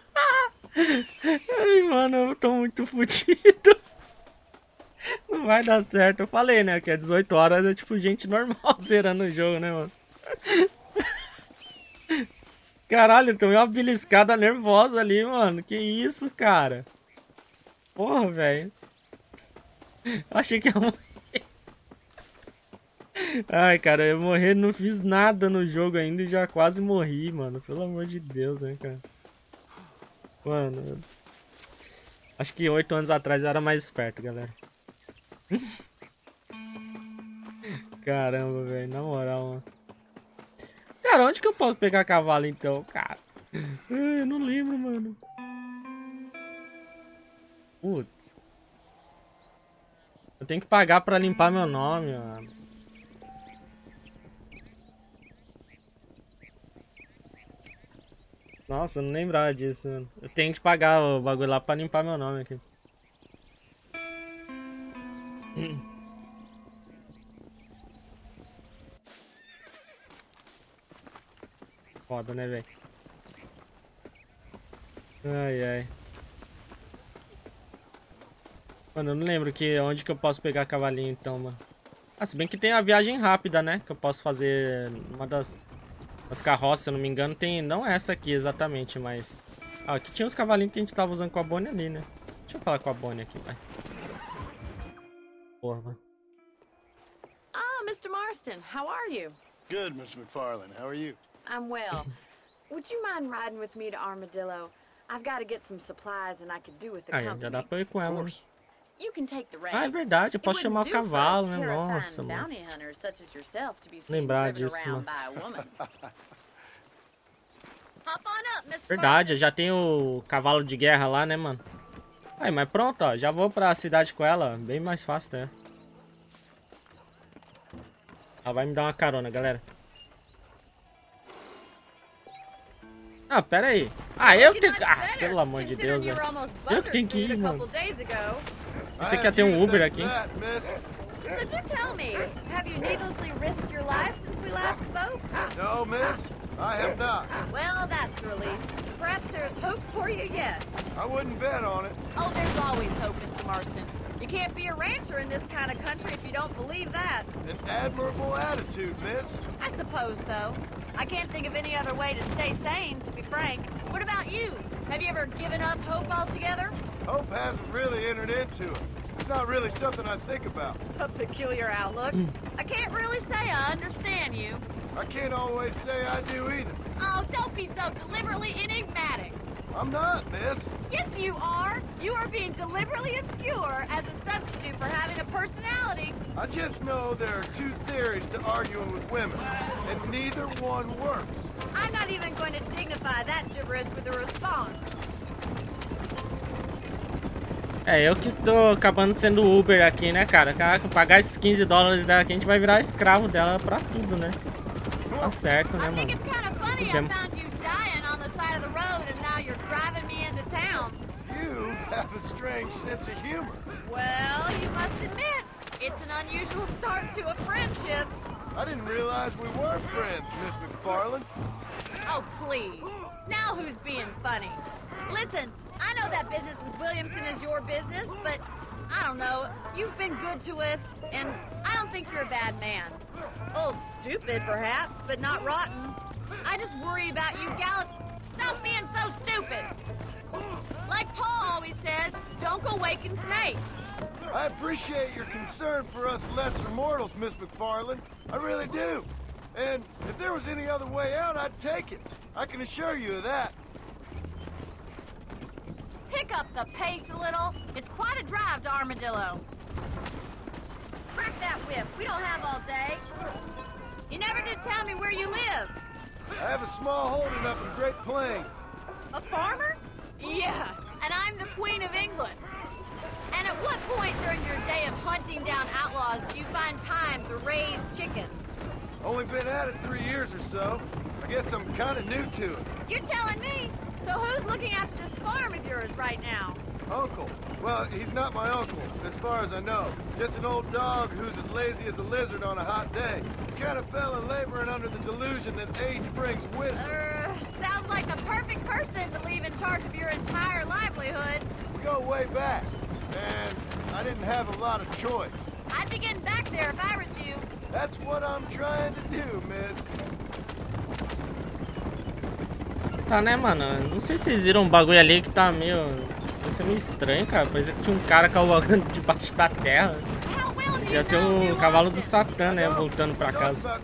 Ai, mano, eu tô muito fudido. Não vai dar certo. Eu falei, né, que é dezoito horas, é tipo gente normal zerando o jogo, né, mano? Caralho, eu tomei uma beliscada nervosa ali, mano. Que isso, cara? Porra, velho. Achei que ia morrer. Ai, cara, eu morrer, não fiz nada no jogo ainda e já quase morri, mano. Pelo amor de Deus, né, cara? Mano, acho que oito anos atrás eu era mais esperto, galera. Caramba, velho, na moral, mano. Cara, onde que eu posso pegar cavalo então, cara? Eu não lembro, mano. Putz. Eu tenho que pagar pra limpar meu nome, mano. Nossa, eu não lembrava disso, mano. Eu tenho que pagar o bagulho lá pra limpar meu nome aqui. Hum. Foda, né, velho? Ai, ai. Mano, eu não lembro que, onde que eu posso pegar cavalinho então, mano. Ah, se bem que tem a viagem rápida, né? Que eu posso fazer uma das... As carroças, se eu não me engano, tem... Não essa aqui exatamente, mas... Ah, aqui tinha os cavalinhos que a gente tava usando com a Bonnie ali, né? Deixa eu falar com a Bonnie aqui, vai. Porra, mano. Ah, Mister Marston, how are you? Good, Miss McFarlane. How are you? I'm well. Would you mind riding with me to Armadillo? I've got to get some supplies and I could do with the Aí, company. já dá pra ir com ela, né? You can take the reins. Ah, é verdade, eu posso It chamar o wouldn't do for cavalo, a né? terrifying Nossa, mano. bounty hunter such as yourself to be seen Lembrar driven disso, around mano. by a woman. Hop on up, Mister Verdade, já tem o cavalo de guerra lá, né, mano? Aí, mas pronto, ó. Já vou pra cidade com ela. Bem mais fácil, né? Ela vai me dar uma carona, galera. Ah, pera aí. Ah, eu tenho que... Ah, pelo amor de Deus, velho. Eu que tenho que ir, mano. Você quer ter um Uber aqui? So do tell me, have you needlessly risked your life since we last spoke? No, miss. I have not. Well, that's a relief. Perhaps there's hope for you yet. I wouldn't bet on it. Oh, there's always hope, Mister Marston. You can't be a rancher in this kind of country if you don't believe that. An admirable attitude, miss. I suppose so. I can't think of any other way to stay sane, to be frank. What about you? Have you ever given up hope altogether? Hope hasn't really entered into it. It's not really something I think about. A peculiar outlook. I can't really say I understand you. I can't always say I do either. Oh, don't be so deliberately enigmatic. I'm not, miss. Yes, you are. You are being deliberately obscure as a substitute for having a personality. I just know there are two theories to arguing with women, and neither one works. I'm not even going to dignify that gibberish with a response. É, eu que tô acabando sendo Uber aqui, né, cara? Caraca, pagar esses quinze dólares dela aqui, a gente vai virar escravo dela pra tudo, né? Tá certo, né, mano? You have a strange sense of humor. Well, you must admit, it's an unusual start to a friendship. I didn't realize we were friends, Miss McFarland. Oh, please. Now who's being funny? Listen, I know that business with Williamson is your business, but I don't know. You've been good to us, and I don't think you're a bad man. A little stupid, perhaps, but not rotten. I just worry about you, Gallup. Stop being so stupid. Like Paul always says, don't go waking snakes. I appreciate your concern for us lesser mortals, Miss McFarland. I really do. And if there was any other way out, I'd take it. I can assure you of that. Pick up the pace a little. It's quite a drive to Armadillo. Crack that whip. We don't have all day. You never did tell me where you live. I have a small holding up in Great Plains. A farmer? Yeah, and I'm the Queen of England. And at what point during your day of hunting down outlaws do you find time to raise chickens? Only been at it three years or so. I guess I'm kind of new to it. You're telling me? So who's looking after this farm of yours right now? Uncle. Well, he's not my uncle, as far as I know. Just an old dog who's as lazy as a lizard on a hot day. He kind of fell in laboring under the delusion that age brings wisdom. Uh, sounds like the perfect person to leave in charge of your entire livelihood. We go way back, and I didn't have a lot of choice. I'd be getting back there if I was you. That's what I'm trying to do, miss. Tá, né, mano? Não sei se vocês viram um bagulho ali que tá meio... Isso é meio estranho, cara. Parecia que tinha um cara cavalgando debaixo da terra. Ia ser o cavalo do Satã, né? Voltando pra casa.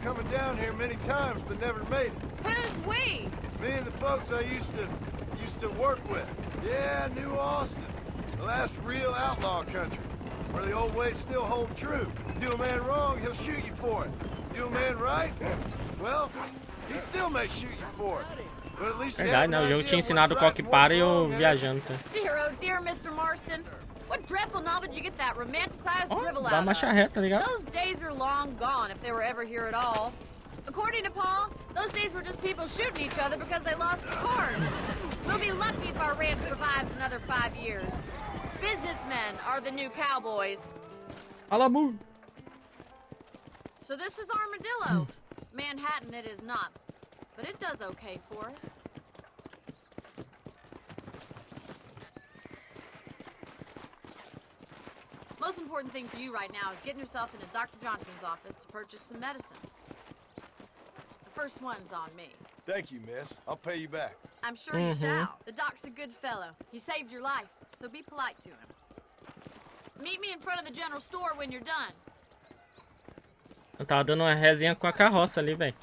Who's we? Me and the folks I used to used to work with. Yeah, New Austin. The last real outlaw country. Where the old ways still hold true. Do a man wrong, he'll shoot you for it. Do a man right? Well, he still may shoot you for it. Verdade, né? O jogo tinha ensinado qual que para e eu viajando. Tá? Dear, oh dear, Mister Marston. What dreadful novel did you get that romanticized Oh, drivel dá out uma of? charreta, ligado? Those days are long gone, if they were ever here at all. According to Paul, those days were just people shooting each other because they lost the cards. We'll be lucky if our ranch survives another five years. Businessmen are the new cowboys. Alabu. So this is Armadillo. Manhattan it is not, but it does okay for us. Most important thing for you right now is getting yourself into Doctor Johnson's office to purchase some medicine. The first one's on me. Thank you, miss. I'll pay you back. I'm sure you shall. The doc's a good fellow. He saved your life, so be polite to him. Meet me in front of the general store when you're done. Eu tava dando uma resenha com a carroça ali, velho.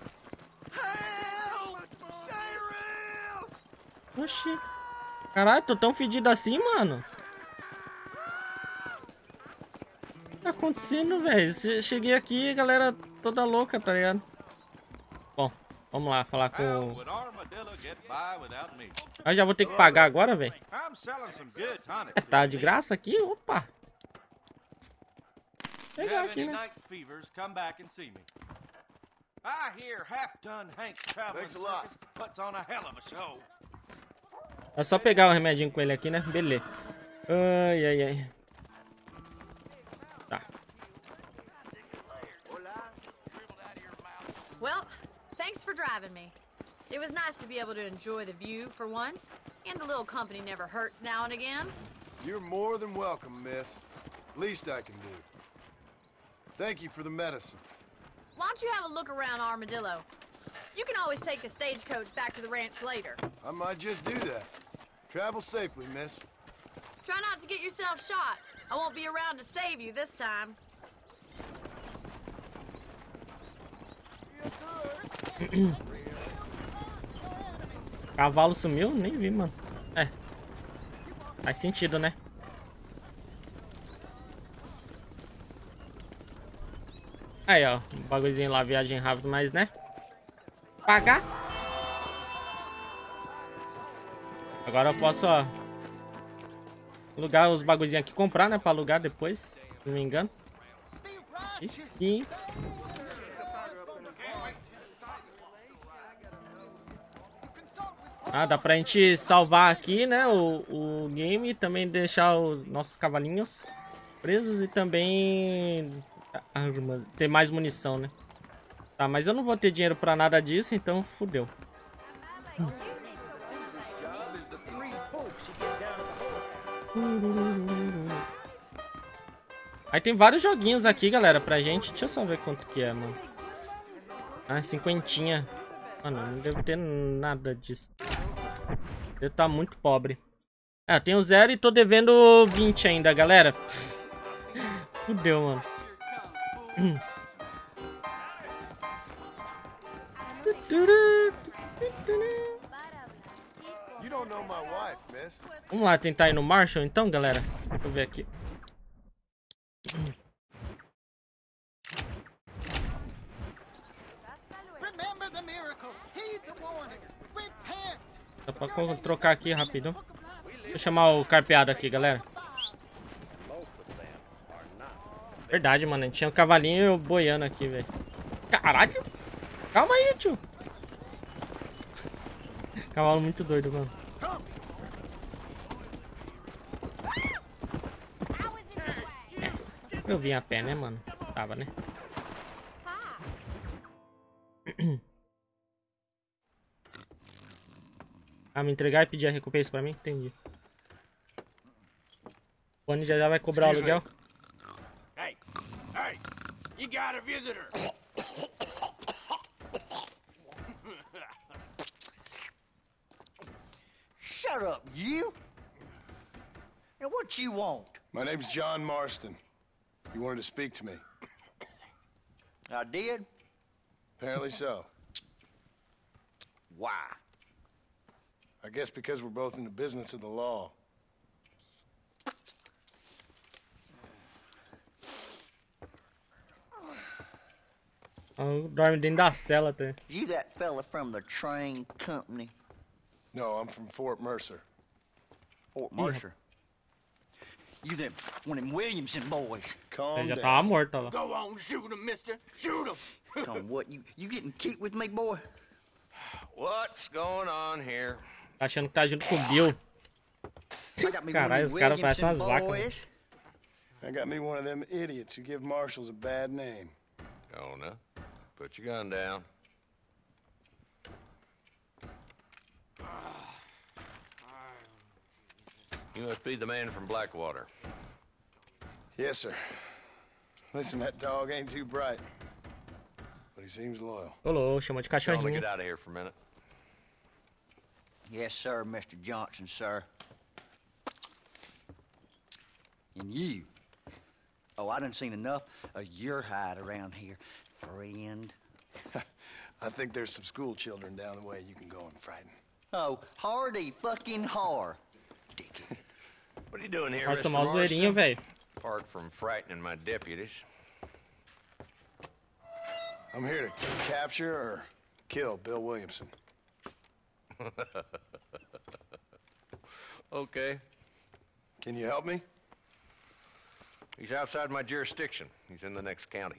Oxi. Caralho, tô tão fedido assim, mano. O que tá acontecendo, velho? Cheguei aqui, galera toda louca, tá ligado? Bom, vamos lá falar com... Ah, já vou ter que pagar agora, velho? É, tá de graça aqui? Opa! Legal aqui, né? É só pegar o remedinho com ele aqui, né? Beleza. Ai, ai, ai. Tá. Well, thanks for driving me. It was nice to be able to enjoy the view for once, and a little company never hurts now and again. You're more than welcome, miss. Least I can do. Thank you for the medicine. Why don't you have a look around Armadillo? You can always take a stagecoach back to the ranch later. I might just do that. Travel safely, miss. Try not to get yourself shot. I won't be around to save you this time. Cavalo sumiu? Nem vi, mano. É. Faz sentido, né? Aí, ó. Um bagulhozinho lá, viagem rápido, mas, né? Pagar. Agora eu posso, ó. Alugar os bagulhozinhos aqui. Comprar, né? Pra alugar depois. Se não me engano. E sim. Ah, dá pra gente salvar aqui, né, o, o game e também deixar os nossos cavalinhos presos e também armas, ter mais munição, né? Tá, mas eu não vou ter dinheiro pra nada disso, então fudeu. Hum. Aí tem vários joguinhos aqui, galera, pra gente. Deixa eu só ver quanto que é, mano. Ah, cinquentinha. Mano, não devo ter nada disso. Eu tá muito pobre. É, eu tenho zero e tô devendo vinte ainda, galera. Fudeu, mano. Vamos lá tentar ir no Marshall então, galera. Deixa eu ver aqui. Dá pra trocar aqui rapidão. Deixa eu chamar o carpeado aqui, galera. Verdade, mano. A gente tinha um cavalinho boiando aqui, velho. Caralho! Calma aí, tio. Cavalo muito doido, mano. É. Eu vim a pé, né, mano? Tava, né? Ah, me entregar e pedir a recompensa pra mim? Entendi. O Bonnie já já vai cobrar o aluguel. Hey, hey, you got a visitor. Shut up, you. Now what you want? My name's John Marston. You wanted to speak to me. I did? Apparently so. Why? I guess because we're both in the business of the law. Oh, dorme dentro da cela até. You that fella from the train company? No, I'm from Fort Mercer. Fort Mercer? You them one of them Williamson boys. Calm Já down. tava morto lá. Go on, shoot him, mister. Shoot him. Come what? You you getting kicked with me, boy? What's going on here? Tá achando que tá junto com o Bill. Caralho, os caras parecem umas vacas. I got me one of them idiots who give marshals a bad name. Jonah, put your gun down. You must be the man from Blackwater. Yes, sir. Listen, that dog ain't too bright, but he seems loyal. Olô, chamou de Jonah, cachorrinho. get out of here for a minute. Yes, sir, Mister Johnson, sir. And you. Oh, I done seen enough of your hide around here, friend. I think there's some school children down the way you can go and frighten. Oh, hardy fucking har. Dickhead. What are you doing here, Pode Mister tomar o zoeirinho, Marston? velho. Apart from frightening my deputies. I'm here to capture or kill Bill Williamson. Okay. Can you help me? He's outside my jurisdiction. He's in the next county.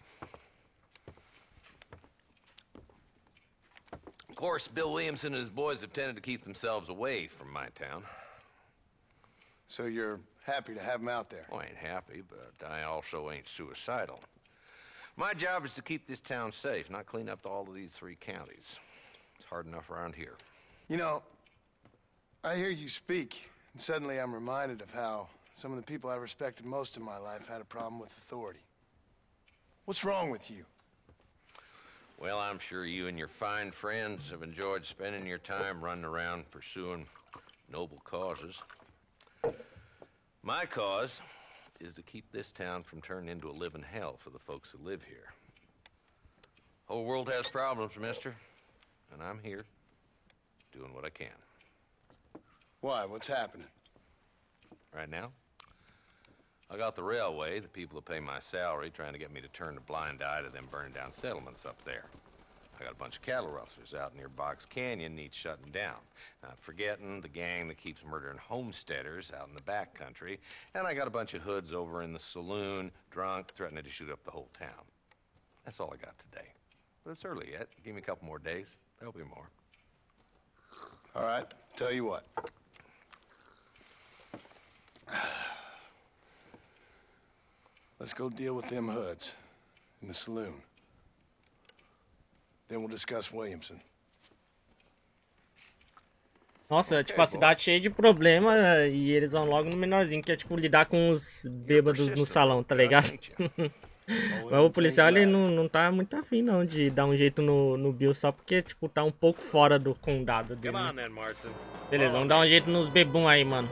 Of course, Bill Williamson and his boys have tended to keep themselves away from my town. So you're happy to have him out there? Well, I ain't happy, but I also ain't suicidal. My job is to keep this town safe, not clean up all of these three counties. It's hard enough around here. You know, I hear you speak, and suddenly I'm reminded of how some of the people I respected most in my life had a problem with authority. What's wrong with you? Well, I'm sure you and your fine friends have enjoyed spending your time running around pursuing noble causes. My cause is to keep this town from turning into a living hell for the folks who live here. Whole world has problems, mister. And I'm here, doing what I can. Why? What's happening? Right now, I got the railway, the people that pay my salary, trying to get me to turn a blind eye to them burning down settlements up there. I got a bunch of cattle rustlers out near Box Canyon needs shutting down. Not forgetting the gang that keeps murdering homesteaders out in the back country. And I got a bunch of hoods over in the saloon, drunk, threatening to shoot up the whole town. That's all I got today. But it's early yet. Give me a couple more days. There'll be more. All right, tell you what. Let's go deal with them hoods in the saloon. Then we'll discuss Williamson. Nossa, tipo, a cidade cheia de problema e eles vão logo no menorzinho, que é tipo lidar com os bêbados no salão, tá ligado? Mas o policial, ele não, não tá muito afim não de dar um jeito no, no Bill só porque, tipo, tá um pouco fora do condado dele. Né? Beleza, vamos dar um jeito nos bebum aí, mano.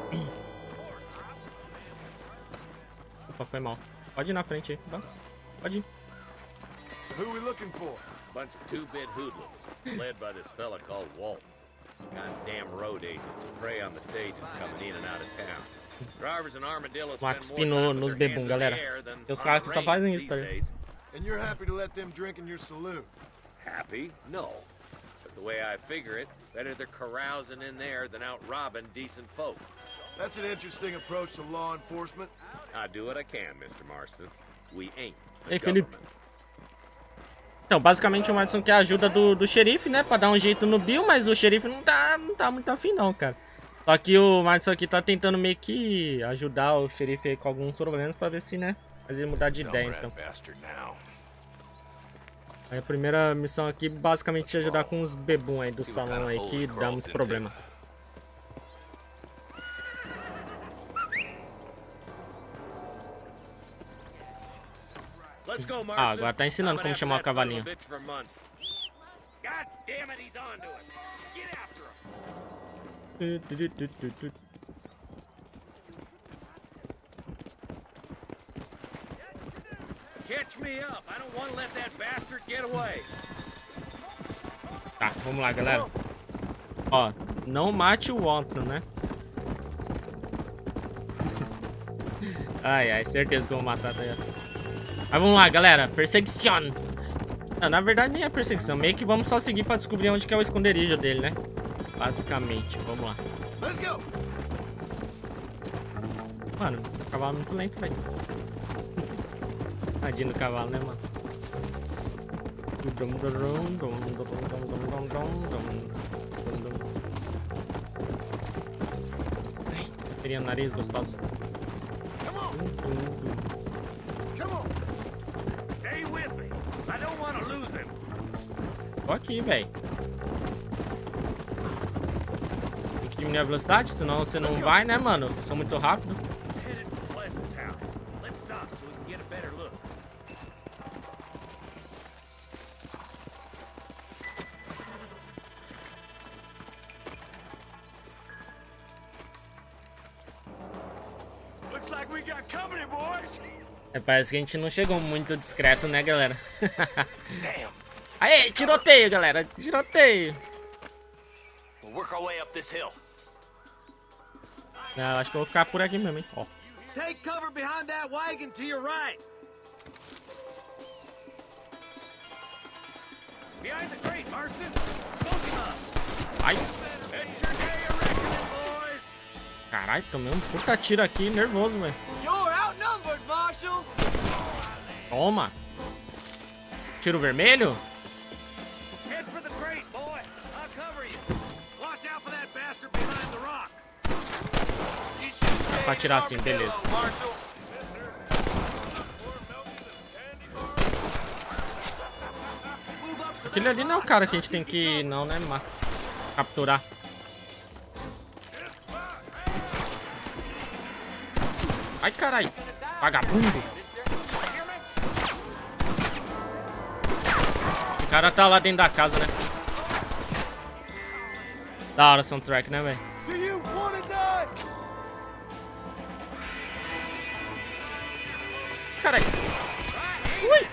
Opa, foi mal. Pode ir na frente aí, tá? Pode ir. Who we looking for? Bunch of two-bit hoodlums, led by this fella called Walt. Goddamn road agents who prey on the stages coming in and out of town. Drivers and armadillos Max Pino nos bebum, galera. Tem os caras que só fazem isso, tá ligado? And you're happy to let them drink in your saloon? Happy? No. But the way I figure it, better they're carousing in there than out robbing decent folk. That's an interesting approach to law enforcement. I do what I can, Mister Marston. We ain't the Ei, Felipe. government. Então, basicamente o Madison quer a ajuda do, do xerife, né? Pra dar um jeito no Bill, mas o xerife não tá, não tá muito afim não, cara. Só que o Madison aqui tá tentando meio que ajudar o xerife aí com alguns problemas pra ver se, né? Faz ele mudar de ideia, então. Aí a primeira missão aqui, basicamente, é ajudar com os bebum aí do salão aí, que dá muito problema. Ah, agora tá ensinando como chamar o cavalinho. Catch me up. I don't want to let that bastard get away. Tá, vamos lá, galera. Ó, não mate o outro, né? Ai, ai, certeza que eu vou matar, tá ligado? Mas vamos lá, galera. Perseguição. Não, na verdade nem é perseguição. Meio que vamos só seguir pra descobrir onde que é o esconderijo dele, né? Basicamente. Vamos lá. Mano, o cavalo é muito lento, velho. Tadinho do cavalo, né, mano? Ai, queria um nariz gostoso. Tô aqui, velho. Tem que diminuir a velocidade, senão você não vai, né, mano? Eu sou muito rápido. É, parece que a gente não chegou muito discreto, né, galera? Aê, tiroteio, galera. Tiroteio. Não, acho que eu vou ficar por aqui mesmo, hein? Ó. Take cover behind that wagon to your right. Behind the crate, Marston. Smoke him up. Ai. It's your day of reckoning, boys. Caralho, tomei um puta tiro aqui, nervoso, velho. You're outnumbered, Marshal. Toma. Tiro vermelho? Head for the crate, boy. I'll cover you. Watch out for that bastard behind the rock. Pra atirar assim, beleza. Aquele ali não é o cara que a gente tem que, não, né, capturar. Ai, caralho. Vagabundo. O cara tá lá dentro da casa, né? Da hora, soundtrack, né, velho? caralho. Ui.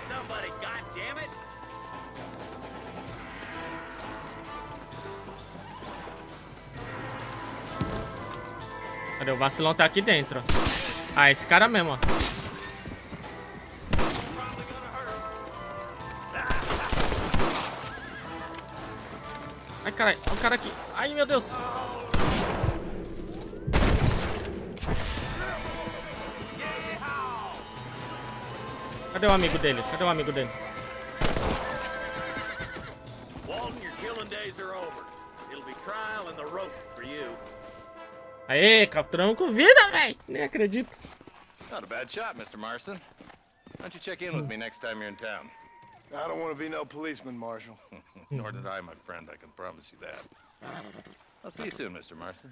Cadê? O vacilão tá aqui dentro. Ah, esse cara mesmo, ó. Ai, caralho. Olha o cara aqui. Ai, meu Deus. Cadê o amigo dele? Cadê o amigo dele? Aê, capturamos com vida, velho. Nem acredito. Not a bad shot, Mister Marston. Why don't you check in with me next time you're in town? I don't want to be no policeman, Marshal. Nor did I, my friend. I can promise you that. I'll see you soon, Mister Marston.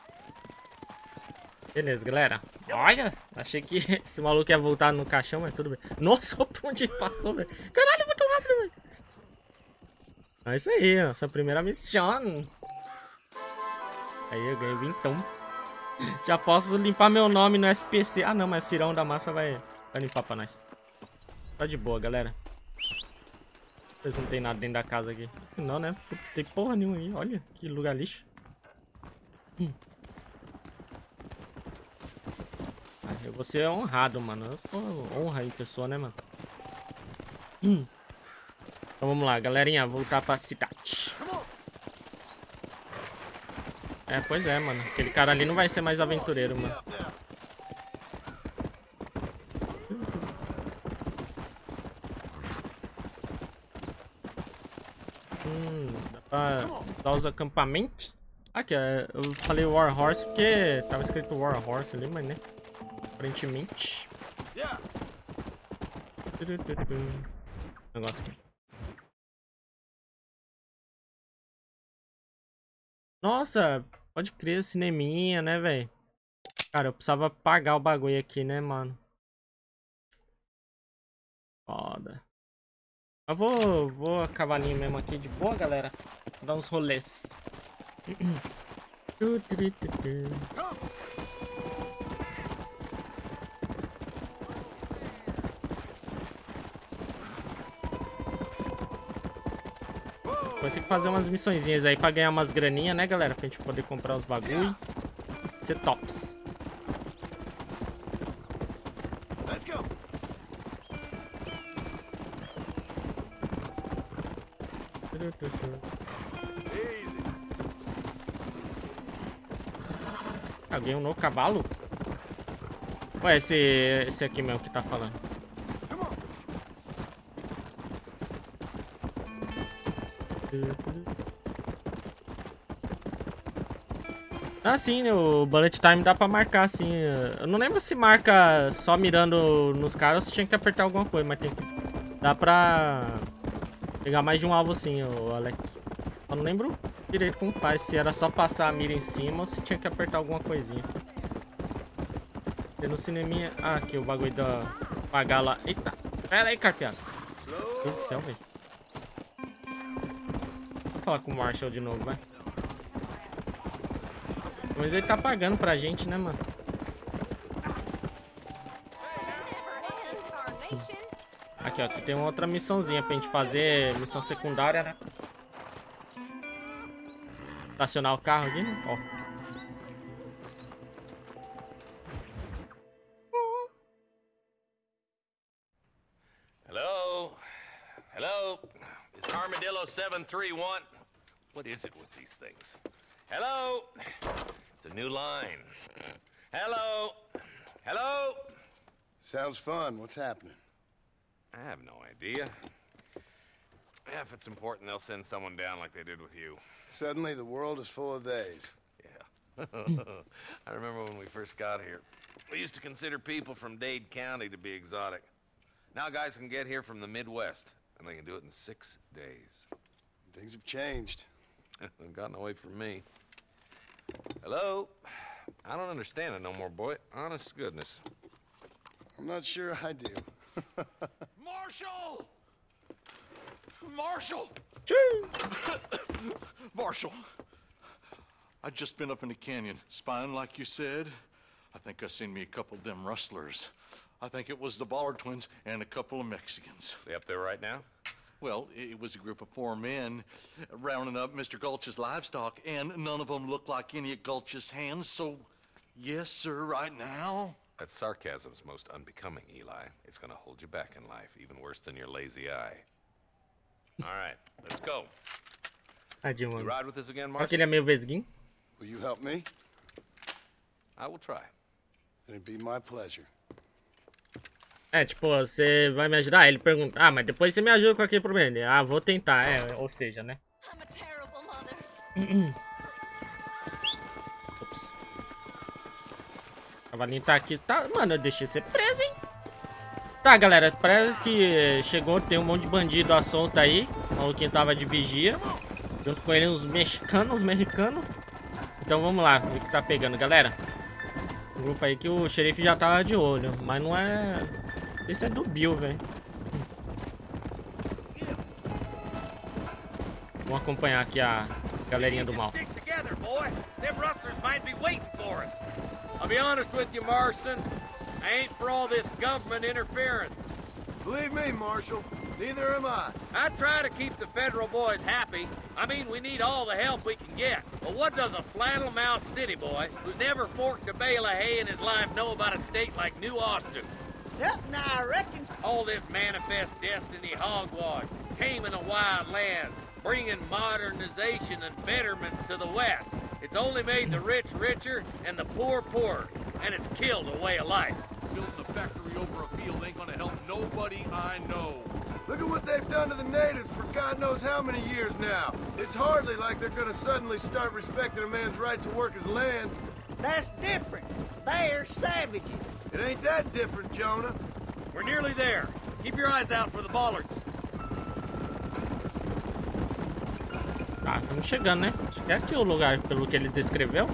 Beleza, galera. Olha, achei que esse maluco ia voltar no caixão, mas tudo bem. Nossa, pra onde ele passou, velho. Caralho, muito rápido, velho. É isso aí, ó. Essa primeira missão. Aí eu ganhei vintão. Já posso limpar meu nome no S P C. Ah, não, mas Cirão da Massa vai, vai limpar pra nós. Tá de boa, galera. Não sei se não tem nada dentro da casa aqui. Não, né? Não tem porra nenhuma aí. Olha, que lugar lixo. Hum. Ah, eu vou ser honrado, mano. Eu sou honra em pessoa, né, mano? Hum. Então vamos lá, galerinha. Voltar pra cidade. É, pois é, mano. Aquele cara ali não vai ser mais aventureiro, mano. Hum, dá pra usar os acampamentos. Aqui, eu falei War Horse porque tava escrito War Horse ali, mas né. Aparentemente. Negócio aqui. Nossa, pode crer, cineminha, né, velho? Cara, eu precisava pagar o bagulho aqui, né, mano? Foda. Eu vou, vou a cavalinho mesmo aqui de boa, galera. Vou dar uns rolês. Vou ter que fazer umas missõezinhas aí pra ganhar umas graninhas, né, galera? Pra gente poder comprar os bagulho. Ser tops. Let's go. Alguém um novo cavalo? Ué, esse, esse aqui mesmo que tá falando. Ah, sim, o bullet time dá pra marcar, assim. Eu não lembro se marca só mirando nos caras ou se tinha que apertar alguma coisa, mas tem que... Dá pra pegar mais de um alvo, assim, o Alec. Eu não lembro direito como faz, se era só passar a mira em cima ou se tinha que apertar alguma coisinha. Tem no cineminha... Ah, aqui o bagulho da... Pagar lá... Eita! Pera aí, carpeado. Meu Deus do céu, velho. Vou falar com o Marshall de novo, vai. Mas ele tá pagando pra gente, né, mano? Aqui, ó. Aqui tem uma outra missãozinha pra gente fazer. Missão secundária, né? Estacionar o carro aqui, né? Ó. Hello? Hello? Is Armadillo seven three one? What is it with these things? Hello? It's a new line. Hello? Hello? Sounds fun. What's happening? I have no idea. Yeah, if it's important, they'll send someone down like they did with you. Suddenly, the world is full of days. Yeah. I remember when we first got here. We used to consider people from Dade County to be exotic. Now guys can get here from the Midwest, and they can do it in six days. Things have changed. They've gotten away from me. Hello? I don't understand it no more, boy. Honest to goodness. I'm not sure I do. Marshall! Marshall! Marshall! I just been up in the canyon, spying like you said. I think I seen me a couple of them rustlers. I think it was the Ballard twins and a couple of Mexicans. They up there right now? Well, it was a group of four men rounding up Mister Gulch's livestock, and none of them looked like any of Gulch's hands, so yes, sir, right now. That sarcasm's most unbecoming, Eli. It's gonna hold you back in life, even worse than your lazy eye. All right, let's go. Tadinho, mano. You ride with us again, Olha que ele é meio vesguinho. Will you help me? I will try. It'd be my pleasure. É, tipo, você vai me ajudar? Ele pergunta, ah, mas depois você me ajuda com aquele problema. Ele, ah, vou tentar, é, ou seja, né? Ups. O cavalinho tá aqui, tá, mano, eu deixei ser preso, hein? Tá, galera, parece que chegou, tem um monte de bandido à solta aí. O maluquinho tava de vigia. Junto com ele uns mexicanos, uns mexicanos. Então vamos lá, ver o que tá pegando, galera. Um grupo aí que o xerife já tava de olho, mas não é... Esse é do Bill, velho. Vamos acompanhar aqui a galerinha do mal. I'll be honest with you, Marston. I ain't for all this government interference. Believe me, Marshal, neither am I. I try to keep the federal boys happy. I mean, we need all the help we can get. But what does a flannel-mouthed city boy who's never forked a bale of hay in his life know about a state like New Austin? Yep, now I reckon. All this manifest destiny hogwash came in a wild land, bringing modernization and betterments to the West. It's only made the rich richer and the poor poorer, and it's killed a way of life. Building a factory over a field ain't gonna help nobody I know. Look at what they've done to the natives for God knows how many years now. It's hardly like they're gonna suddenly start respecting a man's right to work his land. That's different. They're savages. It ain't that different, Jonah. We're nearly there. Keep your eyes out for the Ballards. Ah, estamos chegando, né? É aqui o lugar, pelo que ele descreveu?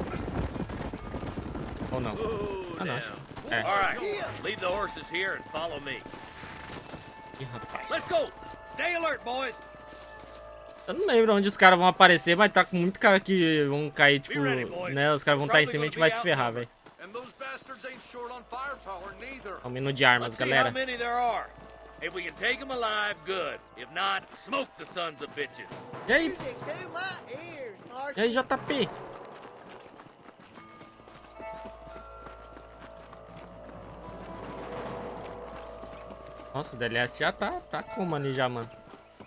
Ou não? Ah, não. É. All right, leave the horses here and follow me. Ih, rapaz. Let's go. Stay alert, boys. Eu não lembro onde os caras vão aparecer, mas tá com muito cara que vão cair, tipo, né? Os caras vão estar em cima e a gente vai se ferrar, velho. É um menu de armas, galera. If we can take them alive, good. If not, smoke the sons of bitches. E aí? E aí, J P? Nossa, o D L S já tá, tá como ali já, mano.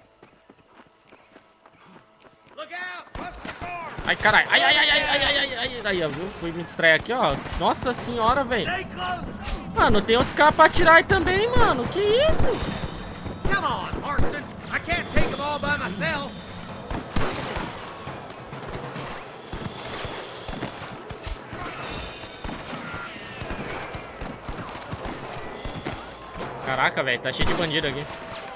Ai, caralho. Ai, ai, ai, ai, ai, ai, ai, ai, ai, ó, viu? Fui me distrair aqui, ó. Nossa senhora, velho. Mano, tem outros caras pra atirar aí também, mano. Que isso? Come on, Marston. I can't take them all by myself. Caraca, velho, tá cheio de bandido aqui.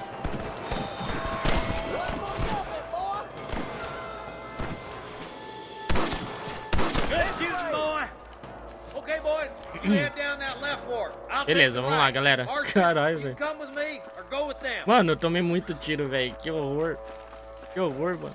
Beleza, vamos lá, galera. Caralho, velho. Mano, eu tomei muito tiro, velho. Que horror. Que horror, mano.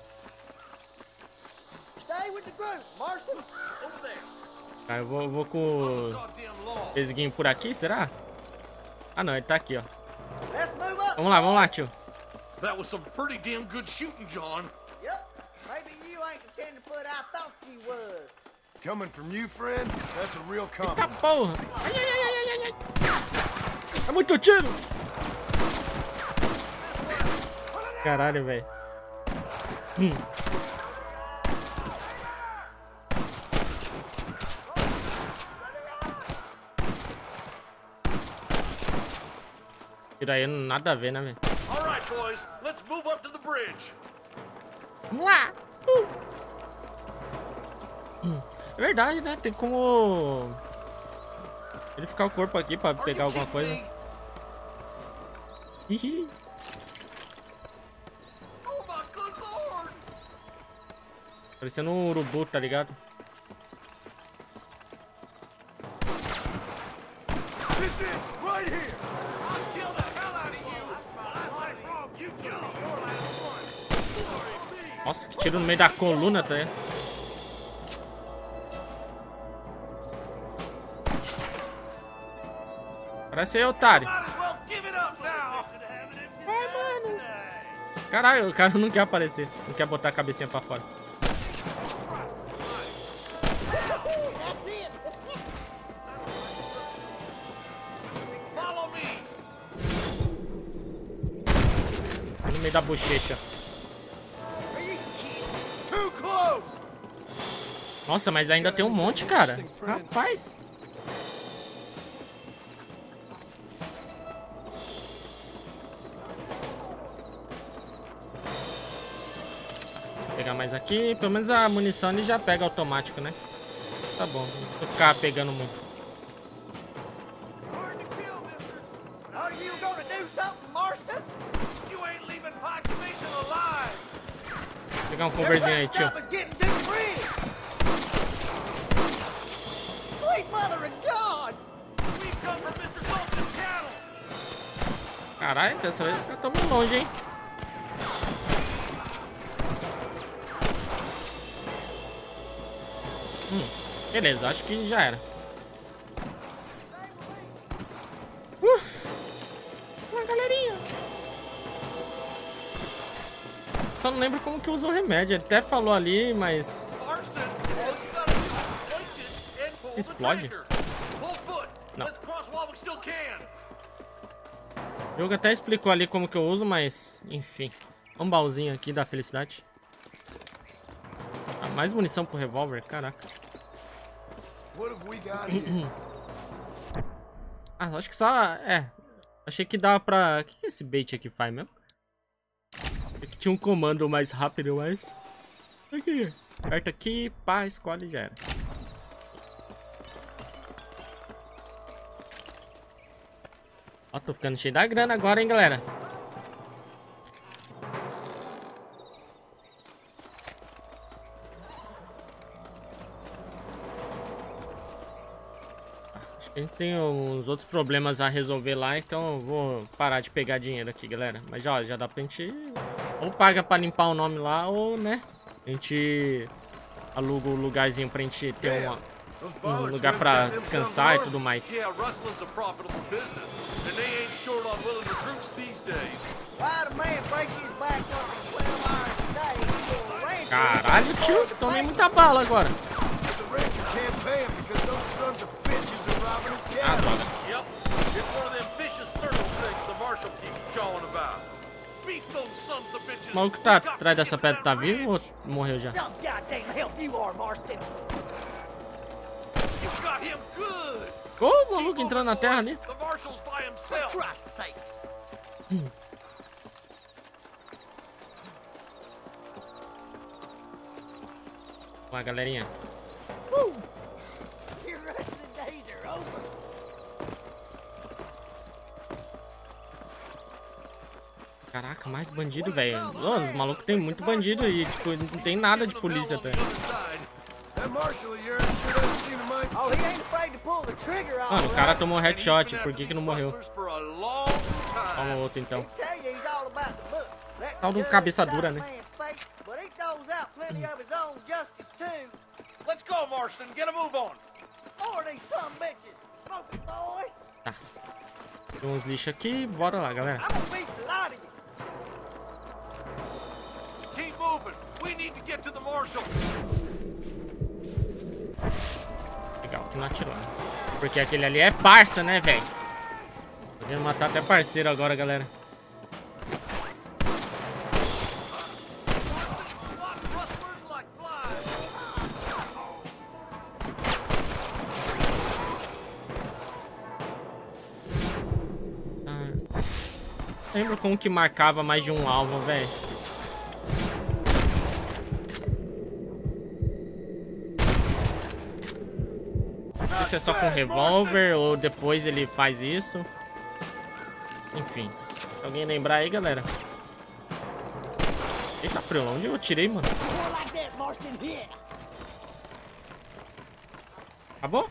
Tá, eu vou, eu vou com o pesguinho por aqui, será? Ah, não, ele tá aqui, ó. Vamos lá, vamos lá, tio. That was some pretty damn good shooting, John. Yep. Maybe you ain't the tenderfoot I thought you was. Coming from you, friend, that's a real Eita compliment. porra! Ai, ai, ai, ai, ai, ai. É muito tiro! Caralho, velho. Hum. Tiro aí nada a ver, né, velho? All right, boys, let's move up to the bridge. Vamos lá! Uh. Hum. É verdade, né? Tem como verificar o corpo aqui pra pegar alguma coisa. Hihi. Parecendo um urubu, tá ligado? Nossa, que tiro no meio da coluna, tá aí. Parece aí, otário. É, mano. Caralho, o cara não quer aparecer. Não quer botar a cabecinha pra fora. No meio da bochecha. Nossa, mas ainda tem um monte, cara. Rapaz. Vou pegar mais aqui. Pelo menos a munição ele já pega automático, né? Tá bom. Não vou ficar pegando muito. Vou pegar um coverzinho aí, tio. Caralho, dessa vez os caras estão muito longe, hein? Hum, beleza, acho que já era. Uh! Uma galerinha. Só não lembro como que usou o remédio. Ele até falou ali, mas... Explode? Não. O jogo até explicou ali como que eu uso, mas... Enfim. Um baúzinho aqui da felicidade. Ah, mais munição pro revólver, caraca. Ah, acho que só... É. Achei que dava pra... O que, que esse bait aqui faz mesmo? Achei que tinha um comando mais rápido, mas... Aqui. Aperta aqui, pá, escolhe e já era. Ó, tô ficando cheio da grana agora, hein, galera. Acho que a gente tem uns outros problemas a resolver lá, então eu vou parar de pegar dinheiro aqui, galera. Mas já, já dá pra gente... Ou paga pra limpar o nome lá, ou, né, a gente aluga um lugarzinho pra gente ter uma... um lugar pra descansar e tudo mais. Caralho, tio, tomei muita bala agora. Ah, droga. O maluco que tá atrás dessa pedra tá vivo ou morreu já? Ô, oh, o maluco entrando na terra ali. Hum. Ó, galerinha. Uh. Caraca, mais bandido, velho. Oh, os malucos tem muito bandido e tipo, não tem nada de polícia até. Mano, o cara tomou headshot, por que que não morreu? Toma outro então. Tal do cabeça dura, né? Tá. Tem uns lixos aqui, bora lá, galera. Legal, que não atirou, né? Porque aquele ali é parça, né, velho? Podemos matar até parceiro agora, galera. Ah, lembro como que marcava mais de um alvo, velho. Não sei se é só com revólver ou depois ele faz isso. Enfim. Se alguém lembrar aí, galera. Eita, pra onde eu tirei, mano? Acabou?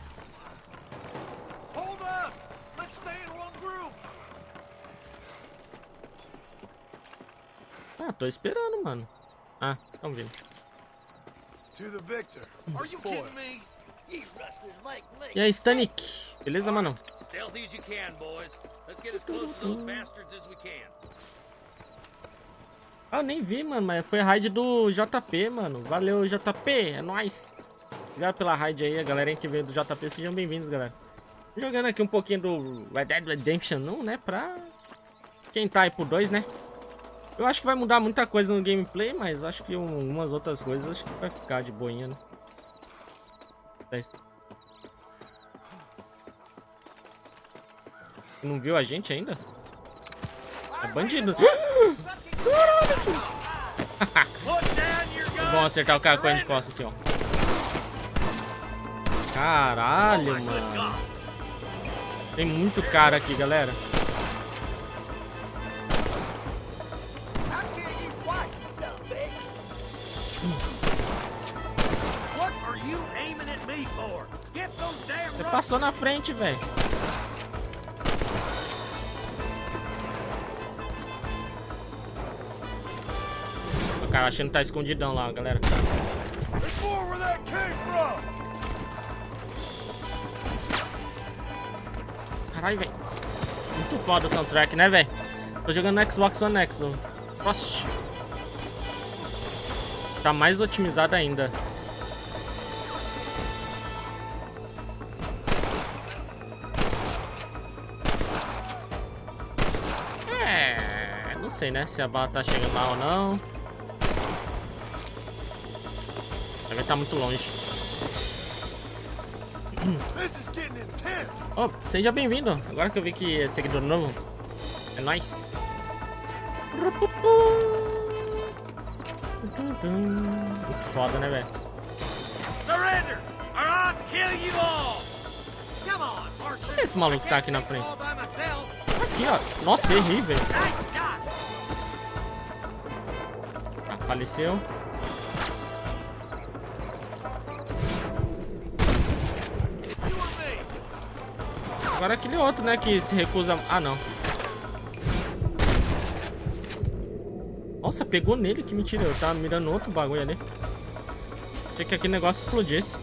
Ah, tô esperando, mano. Ah, tão vindo. E aí, Stanik? Beleza, mano? Stealthy as you can, boys. Let's get as close to those bastards as we can. Ah, eu nem vi, mano, mas foi raid do J P, mano. Valeu, J P, é nóis. Obrigado pela raid aí, a galera que veio do J P, sejam bem-vindos, galera. Jogando aqui um pouquinho do Red Dead Redemption um, né, pra quem tá aí por dois, né. Eu acho que vai mudar muita coisa no gameplay, mas acho que umas outras coisas acho que vai ficar de boinha, né. Não viu a gente ainda? É bandido. É bom acertar o cara com a de costas assim, ó. Caralho, mano. Tem muito cara aqui, galera. Você passou na frente, velho. O cara achando que tá escondidão lá, galera. Caralho, velho. Muito foda o soundtrack, né, velho? Tô jogando no Xbox One X. Nossa. Tá mais otimizado ainda. É... Não sei, né? Se a bala tá chegando lá ou não. Deve estar muito longe. Oh, seja bem-vindo. Agora que eu vi que é seguidor novo. É nóis. Muito foda, né, velho? Olha esse maluco que tá aqui na frente. Aqui, ó. Nossa, errei, velho. Ah, faleceu. Agora aquele outro, né, que se recusa... Ah, não. Nossa, pegou nele, que mentira. Eu tava mirando outro bagulho ali. Achei que aquele negócio explodisse.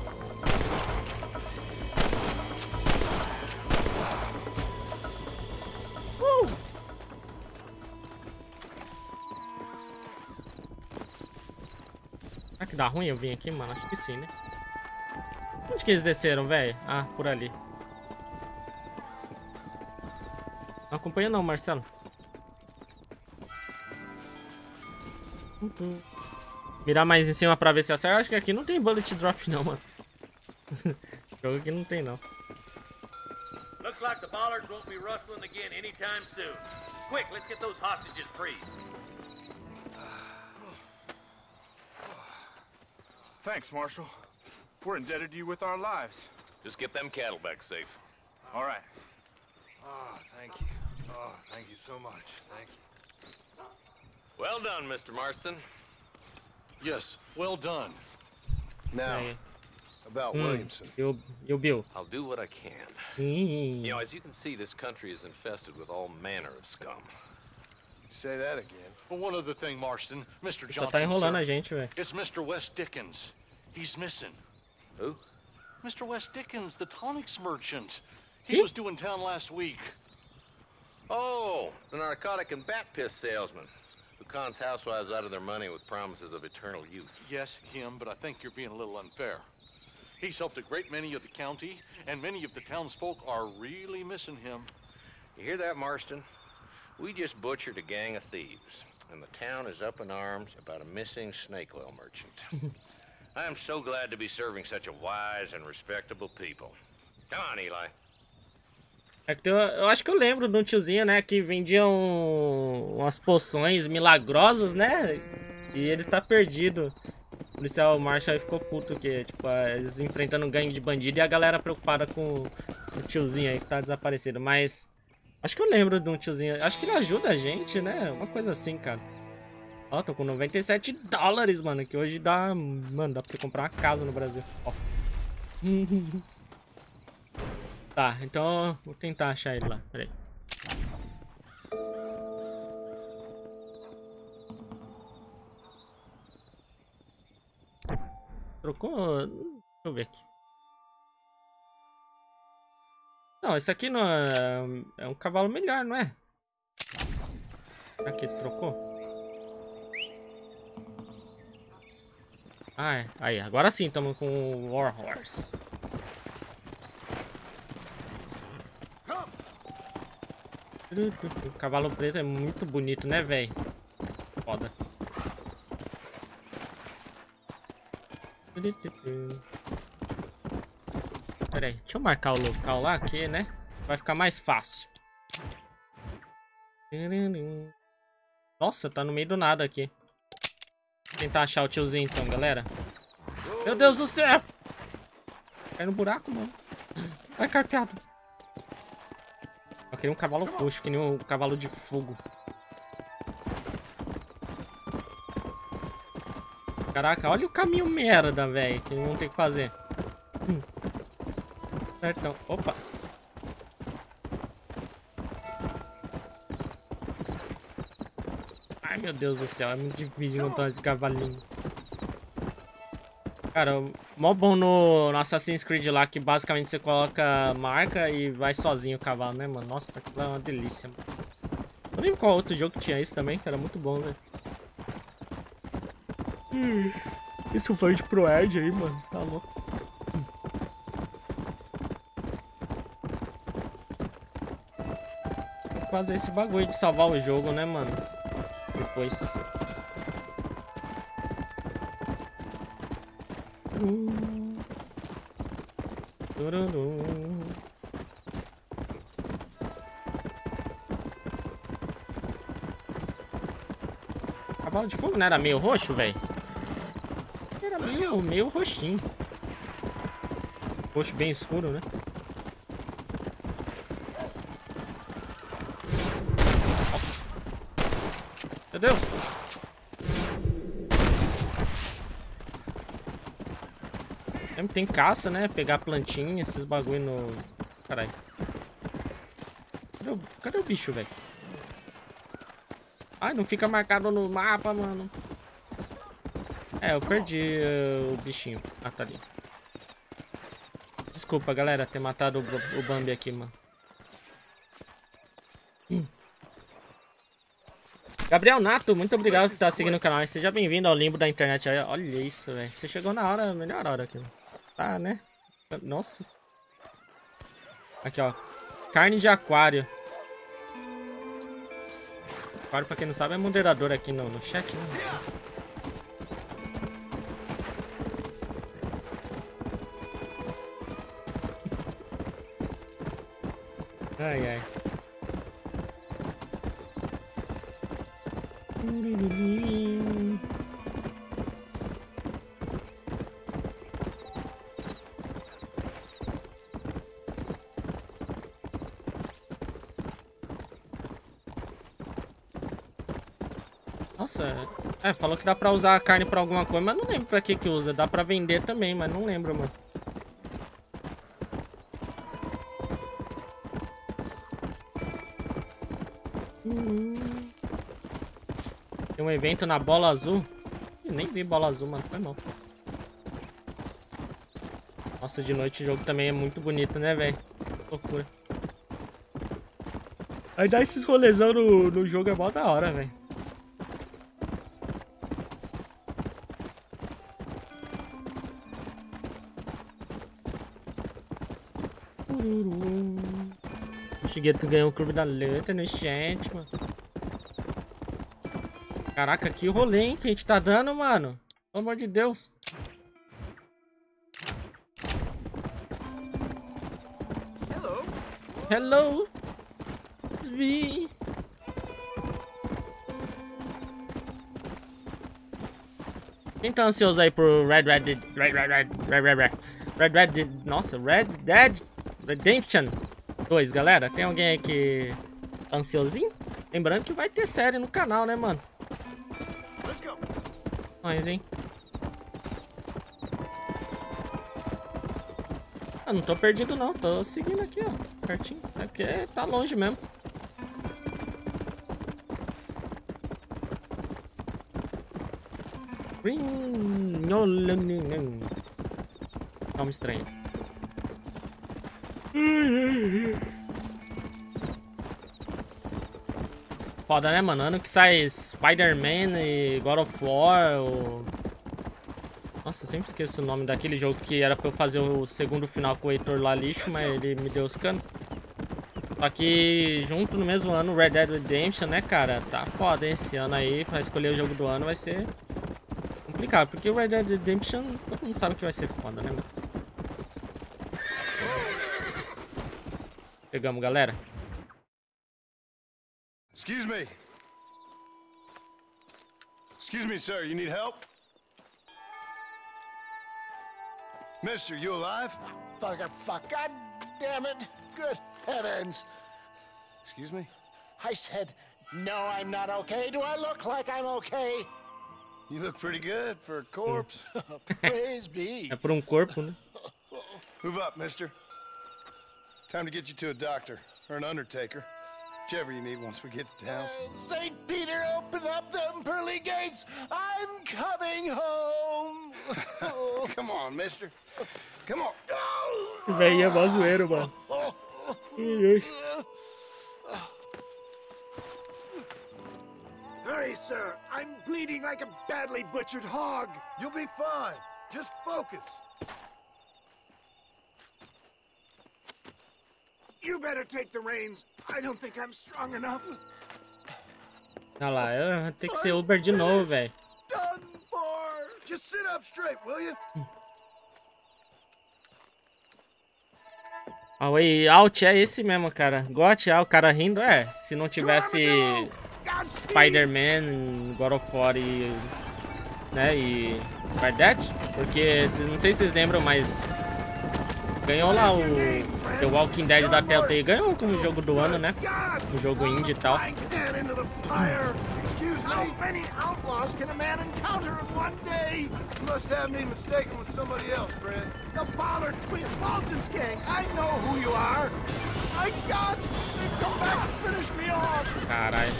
Uh! Será que dá ruim eu vim aqui, mano? Acho que sim, né? Onde que eles desceram, velho? Ah, por ali. Não acompanha não, Marcelo. Uhum. Mirar mais em cima pra ver se acerta. Acho que aqui não tem bullet drop não, mano. Jogo aqui não tem não. Looks like the bollards won't be rustling again anytime soon. Quick, let's get those hostages free. Thanks, Marshal. We're indebted to you with our lives. Just get them cattle back safe. All right. Oh, thank you. Oh, thank you so much. Thank you. Well done, Mister Marston. Yes, well done. Now, about mm. Williamson. You, you Bill. I'll do what I can. Mm. You know, as you can see, this country is infested with all manner of scum. Say that again. Well, one other thing, Marston. Mister Só Johnson, tá enrolando sir, a gente, velho. It's Mister Wes Dickens. He's missing. Who? Mister Wes Dickens, the tonics merchant. He was due in town last week. Oh, the narcotic and bat piss salesman who cons housewives out of their money with promises of eternal youth. Yes, him, but I think you're being a little unfair. He's helped a great many of the county, and many of the townsfolk are really missing him. You hear that, Marston? We just butchered a gang of thieves, and the town is up in arms about a missing snake oil merchant. I am so glad to be serving such a wise and respectable people. Come on, Eli. É que eu, eu acho que eu lembro de um tiozinho, né, que vendia um, umas poções milagrosas, né? E ele tá perdido. O policial Marshall ficou puto, que tipo, eles enfrentando um gangue de bandido e a galera preocupada com o tiozinho aí que tá desaparecido. Mas acho que eu lembro de um tiozinho, acho que ele ajuda a gente, né? Uma coisa assim, cara. Ó, tô com noventa e sete dólares, mano, que hoje dá, mano, dá pra você comprar uma casa no Brasil. Ó. Tá, então vou tentar achar ele lá, peraí. Trocou? Deixa eu ver aqui. Não, esse aqui não é... é um cavalo melhor, não é? Aqui, trocou? Ah, é. Aí, agora sim, estamos com o War Horse. O cavalo preto é muito bonito, né, velho? Foda. Pera aí, deixa eu marcar o local lá aqui, né? Vai ficar mais fácil. Nossa, tá no meio do nada aqui. Vou tentar achar o tiozinho então, galera. Meu Deus do céu! Cai no buraco, mano. Vai, carpeado. Eu queria um cavalo roxo, que nem um cavalo de fogo. Caraca, olha o caminho merda, velho, que vão ter que fazer. Hum. Certão. Opa. Ai, meu Deus do céu, é muito difícil montar esse cavalinho. Cara, mó bom no, no Assassin's Creed lá, que basicamente você coloca marca e vai sozinho o cavalo, né, mano? Nossa, aquilo é uma delícia, mano. Eu lembro qual outro jogo que tinha isso também, que era muito bom, velho. Hum, isso foi de Pro Ed aí, mano. Tá louco. Tem que fazer esse bagulho de salvar o jogo, né, mano? Depois. Cavalo de fogo não era meio roxo, velho? Era meio, meio roxinho. Roxo bem escuro, né? Nossa. Meu Deus. Sempre tem caça, né? Pegar plantinha, esses bagulho no... Caralho. Cadê o, Cadê o bicho, velho? Ai, não fica marcado no mapa, mano. É, eu perdi uh, o bichinho. Ah, tá ali. Desculpa, galera, ter matado o, o Bambi aqui, mano. Hum. Gabriel Nato, muito obrigado por estar seguindo o canal. Seja bem-vindo ao limbo da internet. Olha isso, velho. Você chegou na hora, melhor hora aqui. Tá, né? Nossa. Aqui, ó. Carne de aquário. Aquário, pra quem não sabe, é moderador aqui no, no chat, né? Ai, ai. Nossa, é, falou que dá pra usar a carne pra alguma coisa, mas não lembro pra que que usa. Dá pra vender também, mas não lembro, mano. Tem um evento na Bola Azul. Eu nem vi Bola Azul, mano. Foi mal. Nossa, de noite o jogo também é muito bonito, né, velho? Loucura. Aí dá esses rolezão no, no jogo é mó da hora, velho. O Shigeto ganhou o clube da luta no chat, mano. Caraca, que rolê, hein, que a gente tá dando, mano. Pelo amor de Deus. Hello. Hello. It's me. Quem tá ansioso aí pro Red Red Red Red Red Red Red Red Red Red Nossa, Red Dead Redemption dois, galera? Tem alguém aí que tá ansiosinho? Lembrando que vai ter série no canal, né, mano? Mas, hein? Ah, não tô perdido não, tô seguindo aqui, ó, certinho. É porque tá longe mesmo. Calma, estranho. Foda, né, mano? Ano que sai Spider-Man e God of War. Ou... Nossa, eu sempre esqueço o nome daquele jogo que era pra eu fazer o segundo final com o Heitor lá lixo, mas ele me deu os canos. Só que junto no mesmo ano, Red Dead Redemption, né, cara? Tá foda, hein? Esse ano aí, pra escolher o jogo do ano vai ser complicado. Porque o Red Dead Redemption, todo mundo sabe que vai ser foda, né, mano? Pegamos, galera. Excuse me. Excuse me, sir. You need help? Mister, you alive? Fuck, fuck, god damn it. Good heavens. Excuse me? I said, no, I'm not okay. Do I look like I'm okay? You look pretty good for a corpse. Praise be. É por um corpo, né? Move up, mister. Time to get you to a doctor or an undertaker. Whichever you need once we get to town. Uh, Saint Peter, open up them pearly gates. I'm coming home. Come on, mister. Come on. Véi, é mó zoeiro, mano. Hurry, sir. I'm bleeding like a badly butchered hog. You'll be fine. Just focus. You better take the reins. I don't think I'm strong enough. Olha lá, eu tenho que ser Uber de novo, velho. Done for. Just sit up straight, will you? Ah, o way out é esse mesmo, cara. Got, ah, o cara rindo, é. Se não tivesse Spider-Man, God of War e... né, e... Red Dead, porque, não sei se vocês lembram, mas... ganhou lá o The Walking Dead da Telltale, ganhou como jogo do ano, né? O jogo indie e tal. How many outlaws can a man encounter in one day? You must have me mistaken with somebody else, friend. The Ballard Twin Walton's gang. I know who you are. My God, they've come back to finish me off. Caralho.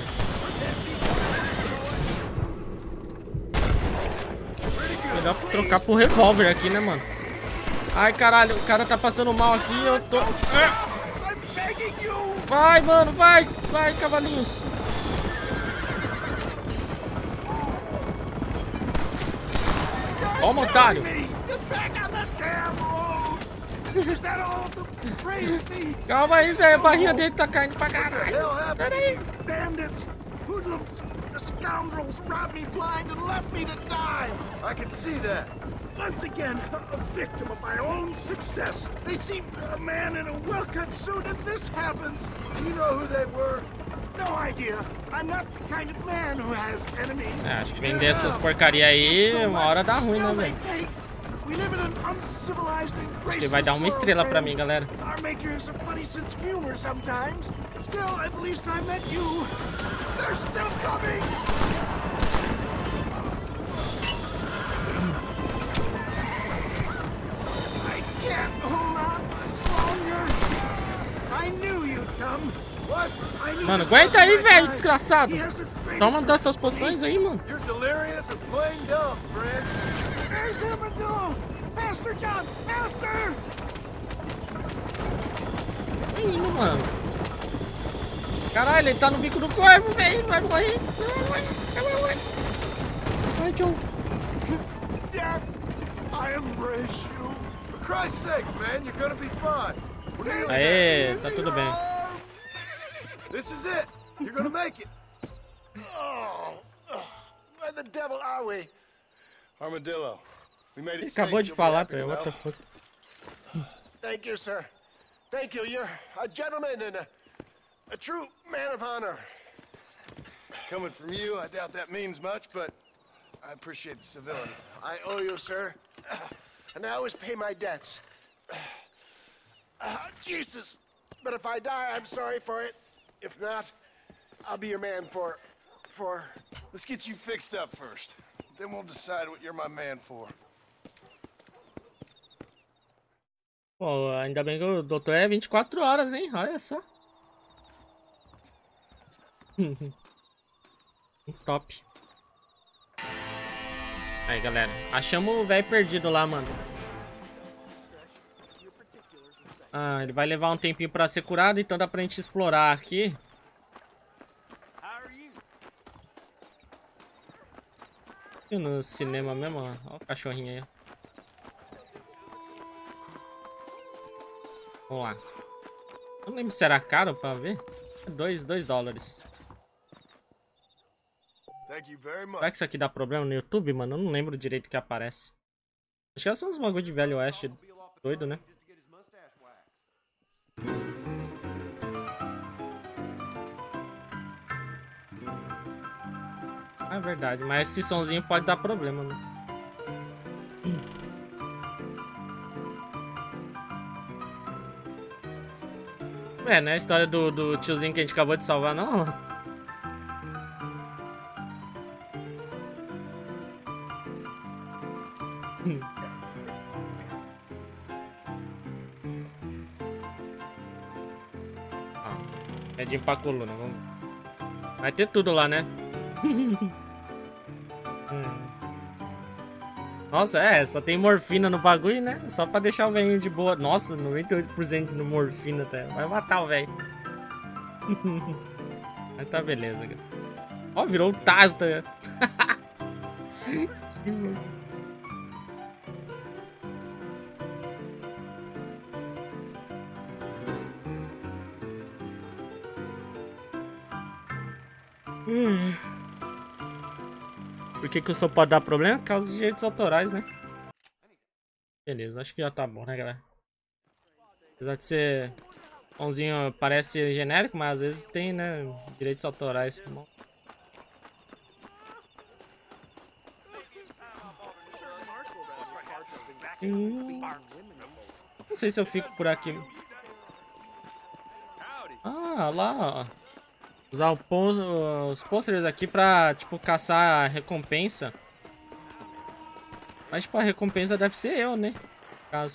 Melhor trocar pro revólver aqui, né, mano? Ai, caralho, o cara tá passando mal aqui, eu tô... Vai, mano, vai, vai, cavalinhos. Toma, otário. Calma aí, velho, a barrinha dele tá caindo pra caralho. Pera aí. Bandits, hoodlums, the scoundrels robbed me blind and left me to die. I can see that. Once again, a victim of my own success. They see a man in a well-cut suit and this happens. Do you know who they were? No idea. I'm not the kind of man who has enemies. É, acho que vender essas porcaria aí, uma hora dá ruim, né, velho? We live in an uncivilized and Acho que vai dar uma estrela pra mim, galera. Our makers a funny sense of humor sometimes. Still, at least I met you. They're still coming. I can't hold on much longer. I knew you'd come. What? I knew. Mano, aguenta aí, velho, desgraçado. Toma das suas poções aí, mano. You're delirious and plain dumb, friend. There's Armadillo! Faster, John! Faster! Que indo, mano. Caralho, ele tá no bico do corvo, velho. Vai morrer. Vai, John. Dad, I embrace you. For Christ's sakes, man, you're gonna be fine. Aê, tá tudo bem. This is it. You're gonna make it. Oh, oh, where the devil are we? Armadillo. We made it. Ele acabou de falar, velho. What the fuck? Thank you, sir. Thank you. You're a gentleman and a, a true man of honor. Coming from you, I doubt that means much, but I appreciate the civility. I owe you, sir. And I always pay my debts. Uh, Jesus. But if I die, I'm sorry for it. If not, I'll be your man for... for... Let's get you fixed up first. Then we'll decide what you're my man for. Pô, ainda bem que o doutor é vinte e quatro horas, hein? Olha só. Top. Aí, galera. Achamos o velho perdido lá, mano. Ah, ele vai levar um tempinho pra ser curado, então dá pra gente explorar aqui. E no cinema mesmo, ó. Olha o cachorrinho aí. Vamos lá. Eu não lembro se era caro pra ver. Dois, dois dólares. Será que isso aqui dá problema no YouTube, mano? Eu não lembro direito o que aparece. Acho que são uns bagulho de Velho Oeste doido, né? É verdade, mas esse sonzinho pode dar problema, né? É, né? A história do, do tiozinho que a gente acabou de salvar, não? Medinho pra coluna, vamos. Vai ter tudo lá, né? hum. Nossa, é, só tem morfina no bagulho, né? Só pra deixar o velhinho de boa. Nossa, noventa e oito por cento de morfina até. Vai matar o velho. Mas tá beleza, cara. Ó, virou um Tasta. Hum. Por que que o som pode dar problema? Por causa de direitos autorais, né? Beleza, acho que já tá bom, né, galera? Apesar de ser... Somzinho parece genérico, mas às vezes tem, né? Direitos autorais. Hum. Não sei se eu fico por aqui. Ah, lá, ó. Usar o pô os pôsteres aqui pra, tipo, caçar a recompensa. Mas, tipo, a recompensa deve ser eu, né? No caso.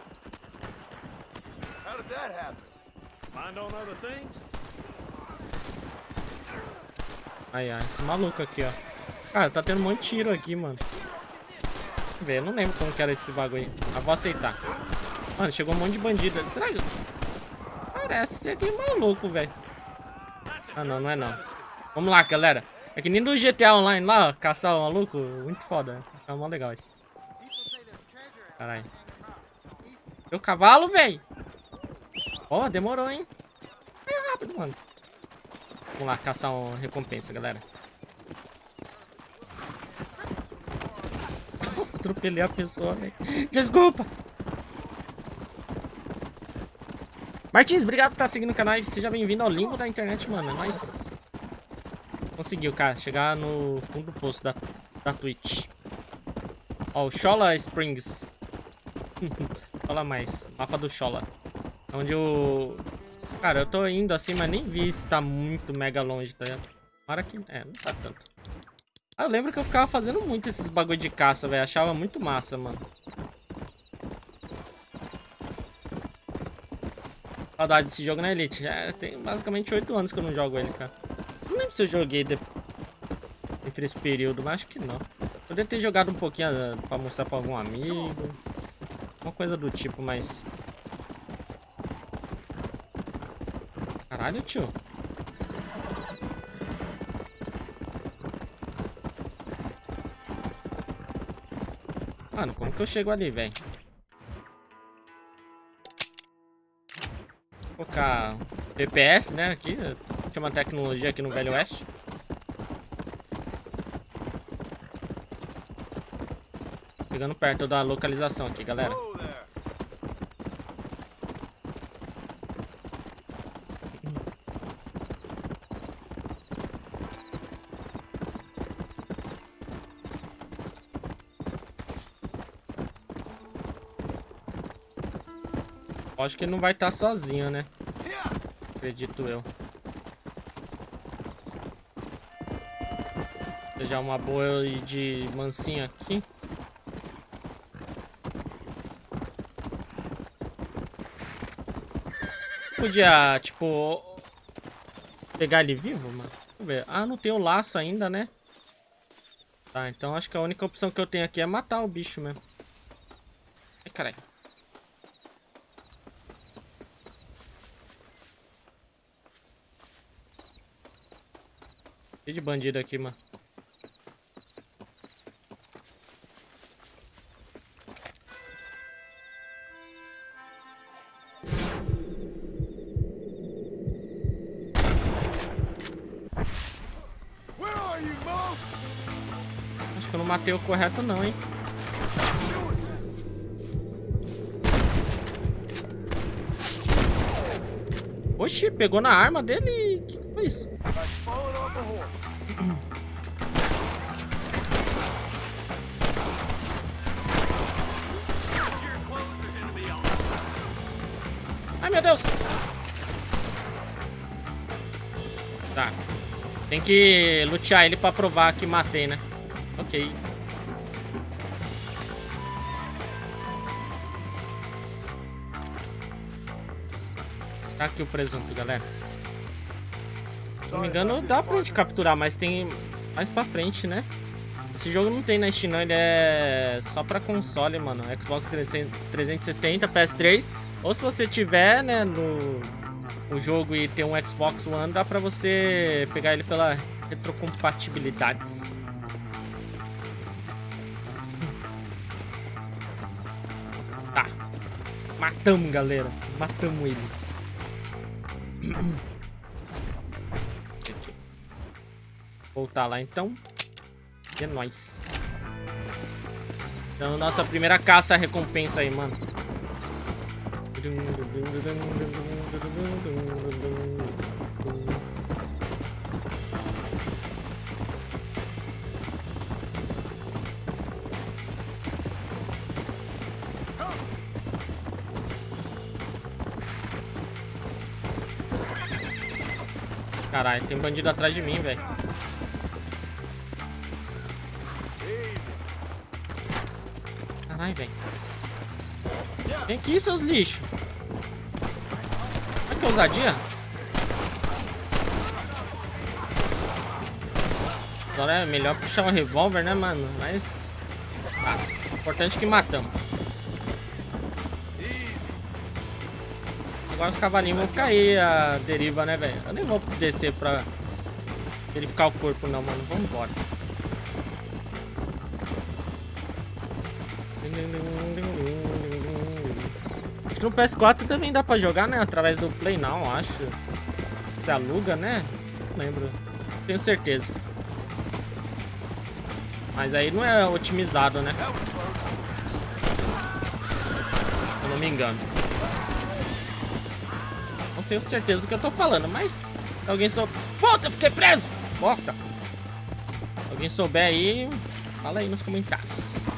Aí, ó, esse maluco aqui, ó. Cara, tá tendo um monte de tiro aqui, mano. Deixa eu ver, eu não lembro como que era esse bagulho aí. Ah, vou aceitar. Mano, chegou um monte de bandido. Será que... Parece ser aqui maluco, velho. Ah, não, não é não. Vamos lá, galera. É que nem do G T A Online lá, ó, caçar o maluco. Muito foda. Tá mó legal isso. Caralho. Meu cavalo, velho. Ó, oh, demorou, hein. É rápido, mano. Vamos lá, caçar uma recompensa, galera. Nossa, atropelei a pessoa, velho. Desculpa. Martins, obrigado por estar seguindo o canal. Seja bem-vindo ao limbo da internet, mano. Nós conseguiu, cara, chegar no fundo do poço da, da Twitch. Ó, o Shola Springs. Fala mais. Mapa do Shola. Onde o... Cara, eu tô indo assim, mas nem vi se tá muito mega longe, tá ligado? Para que... É, não tá tanto. Ah, eu lembro que eu ficava fazendo muito esses bagulho de caça, velho. Achava muito massa, mano. Saudade desse jogo na Elite. Já tem basicamente oito anos que eu não jogo ele, cara. Não lembro se eu joguei de... entre esse período, mas acho que não. Eu devo ter jogado um pouquinho uh, pra mostrar pra algum amigo. Uma coisa do tipo, mas... Caralho, tio. Mano, como que eu chego ali, velho? Vou colocar P P S, né, aqui. Tinha uma tecnologia aqui no Velho Oeste. Chegando perto da localização aqui, galera. Acho que ele não vai estar sozinho, né? Acredito eu. Seja uma boa e de mansinho aqui. Podia, tipo... pegar ele vivo, mano? Deixa eu ver. Ah, não tem o laço ainda, né? Tá, então acho que a única opção que eu tenho aqui é matar o bicho mesmo. Ai, caralho. Cheio de bandido aqui, mano. Acho que eu não matei o correto não, hein. Oxi, pegou na arma dele. Que foi isso? Ai, meu Deus. Tá. Tem que lutear ele pra provar que matei, né? Ok. Tá aqui o presunto, galera. Se não me engano, dá pra gente capturar, mas tem mais pra frente, né? Esse jogo não tem na Steam, não. Ele é só pra console, mano. Xbox trezentos e sessenta, P S três. Ou se você tiver, né, no, no jogo e tem um Xbox One, dá pra você pegar ele pela retrocompatibilidade. Tá. Matamos, galera. Matamos ele. Aqui. Voltar lá então. E é nóis. Então, nossa primeira caça recompensa aí, mano. Caralho, tem bandido atrás de mim, velho. Caralho, velho. Vem aqui, seus lixos. Olha que ousadia. Agora é melhor puxar o revólver, né, mano? Mas... tá. Importante que matamos. Agora os cavalinhos vão ficar aí a deriva, né, velho? Eu nem vou descer pra verificar o corpo, não, mano. Vamos embora. Acho que no P S quatro também dá pra jogar, né? Através do Play Now, acho. Você aluga, né? Não lembro. Tenho certeza. Mas aí não é otimizado, né? Se eu não me engano. Não tenho certeza do que eu tô falando, mas se alguém souber... Puta, eu fiquei preso! Bosta! Se alguém souber aí, fala aí nos comentários.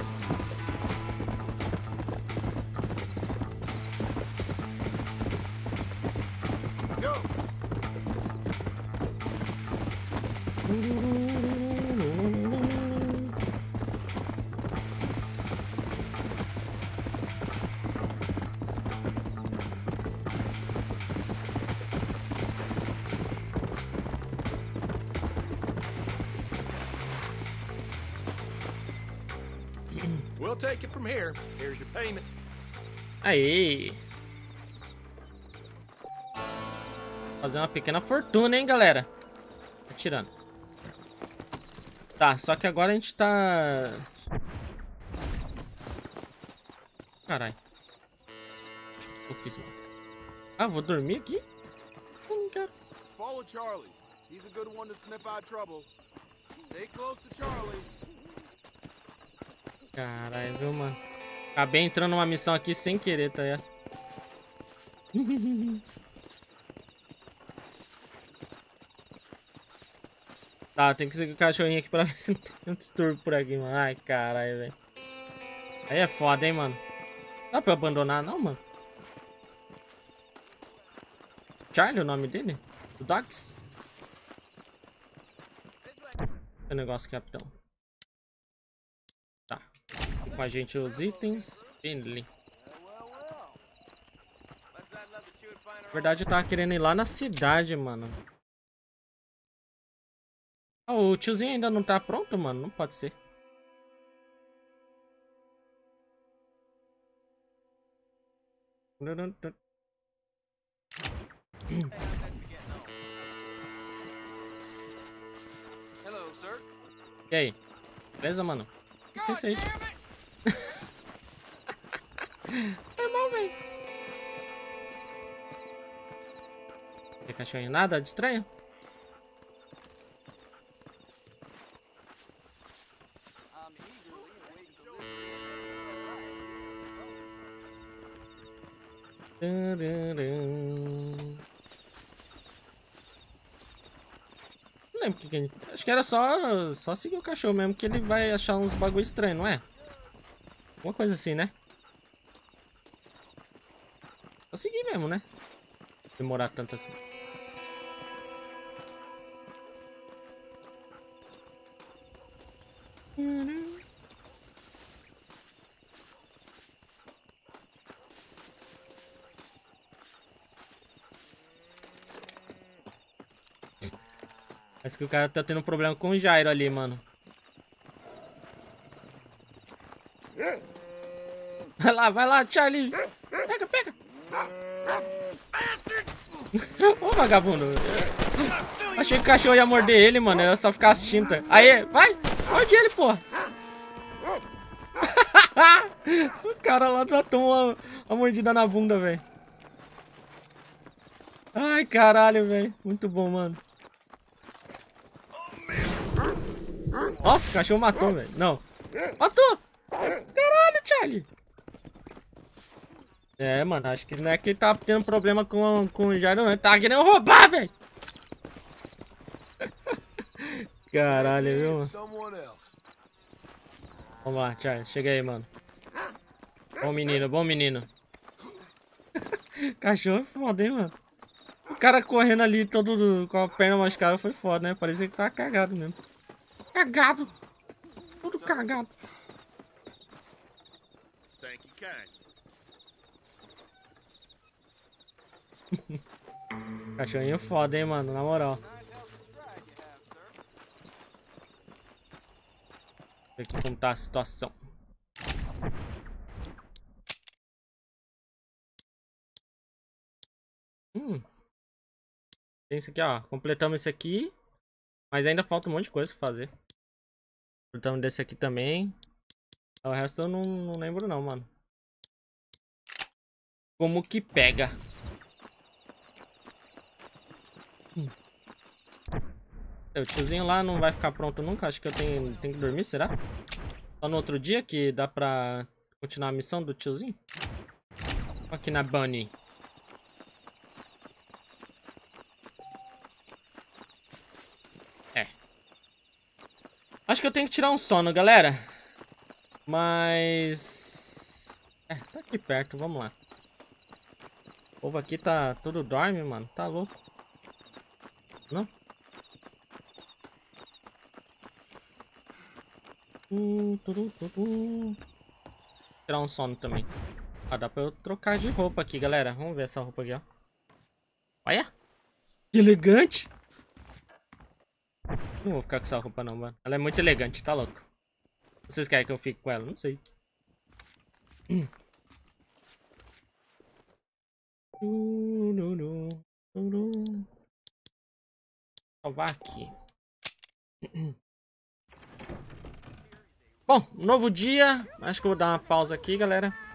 We'll take it from here. Here's your payment. Aí. Fazer uma pequena fortuna, hein, galera. Atirando. Tá, só que agora a gente tá... Caralho. O que eu fiz, mano? Ah, vou dormir aqui? Eu não quero. Follow Charlie. He's a good one to sniff out trouble. Stay close to Charlie. Caralho, viu, mano? Acabei entrando numa missão aqui sem querer, tá ligado? Tá, tem que seguir o cachorrinho aqui pra ver se não tem um distúrbio por aqui, mano. Ai, caralho, velho. Aí é foda, hein, mano. Dá pra eu abandonar, não, mano? Charlie, o nome dele? O Dogs? Tem um negócio aqui, rapidão. Tá. Com a gente os itens. Finley. Na verdade, eu tava querendo ir lá na cidade, mano. Oh, o tiozinho ainda não tá pronto, mano? Não pode ser. E aí? Beleza, mano? Licença aí. É mal, velho. Tem cachorrinho nada de estranho? Não lembro o que que ele... Acho que era só, só seguir o cachorro mesmo, que ele vai achar uns bagulho estranho, não é? Uma coisa assim, né? Só seguir mesmo, né? Demorar tanto assim. Parece que o cara tá tendo um problema com o Jairo ali, mano. Vai lá, vai lá, Charlie. Pega, pega. Ô, vagabundo. Achei que o cachorro ia morder ele, mano. Eu ia só ficar assistindo. Tá? Aí, vai. Morde ele, porra. O cara lá já tomou uma, uma mordida na bunda, velho. Ai, caralho, velho. Muito bom, mano. Nossa, o cachorro matou, velho. Não. Matou! Caralho, Charlie. É, mano, acho que não é que ele tá tendo problema com, com o Jairo, não. Ele tá querendo roubar, velho. Caralho, viu, mano? Vamos lá, Charlie. Chega aí, mano. Bom menino, bom menino. Cachorro é foda, hein, mano. O cara correndo ali todo com a perna machucada foi foda, né? Parecia que tava cagado mesmo. Cagado. Tudo cagado. Thank you, kind. Cachorrinho foda, hein, mano, na moral. Tem que contar a situação. Hum. Tem isso aqui, ó. Completamos esse aqui. Mas ainda falta um monte de coisa pra fazer. Completamos desse aqui também. O resto eu não, não lembro não, mano. Como que pega? Hum. O tiozinho lá não vai ficar pronto nunca. Acho que eu tenho, tenho que dormir, será? Só no outro dia que dá pra continuar a missão do tiozinho? Aqui na Bunny. É. Acho que eu tenho que tirar um sono, galera. Mas... É, tá aqui perto, vamos lá. O povo aqui tá... Tudo dorme, mano. Tá louco. Não? Uh, turu, turu. Tirar um sono também. Ah, dá pra eu trocar de roupa aqui, galera. Vamos ver essa roupa aqui, ó. Olha! Que elegante! Não vou ficar com essa roupa não, mano. Ela é muito elegante, tá louco? Vocês querem que eu fique com ela? Não sei. Hum. Salvar aqui. Bom, um novo dia. Acho que eu vou dar uma pausa aqui, galera.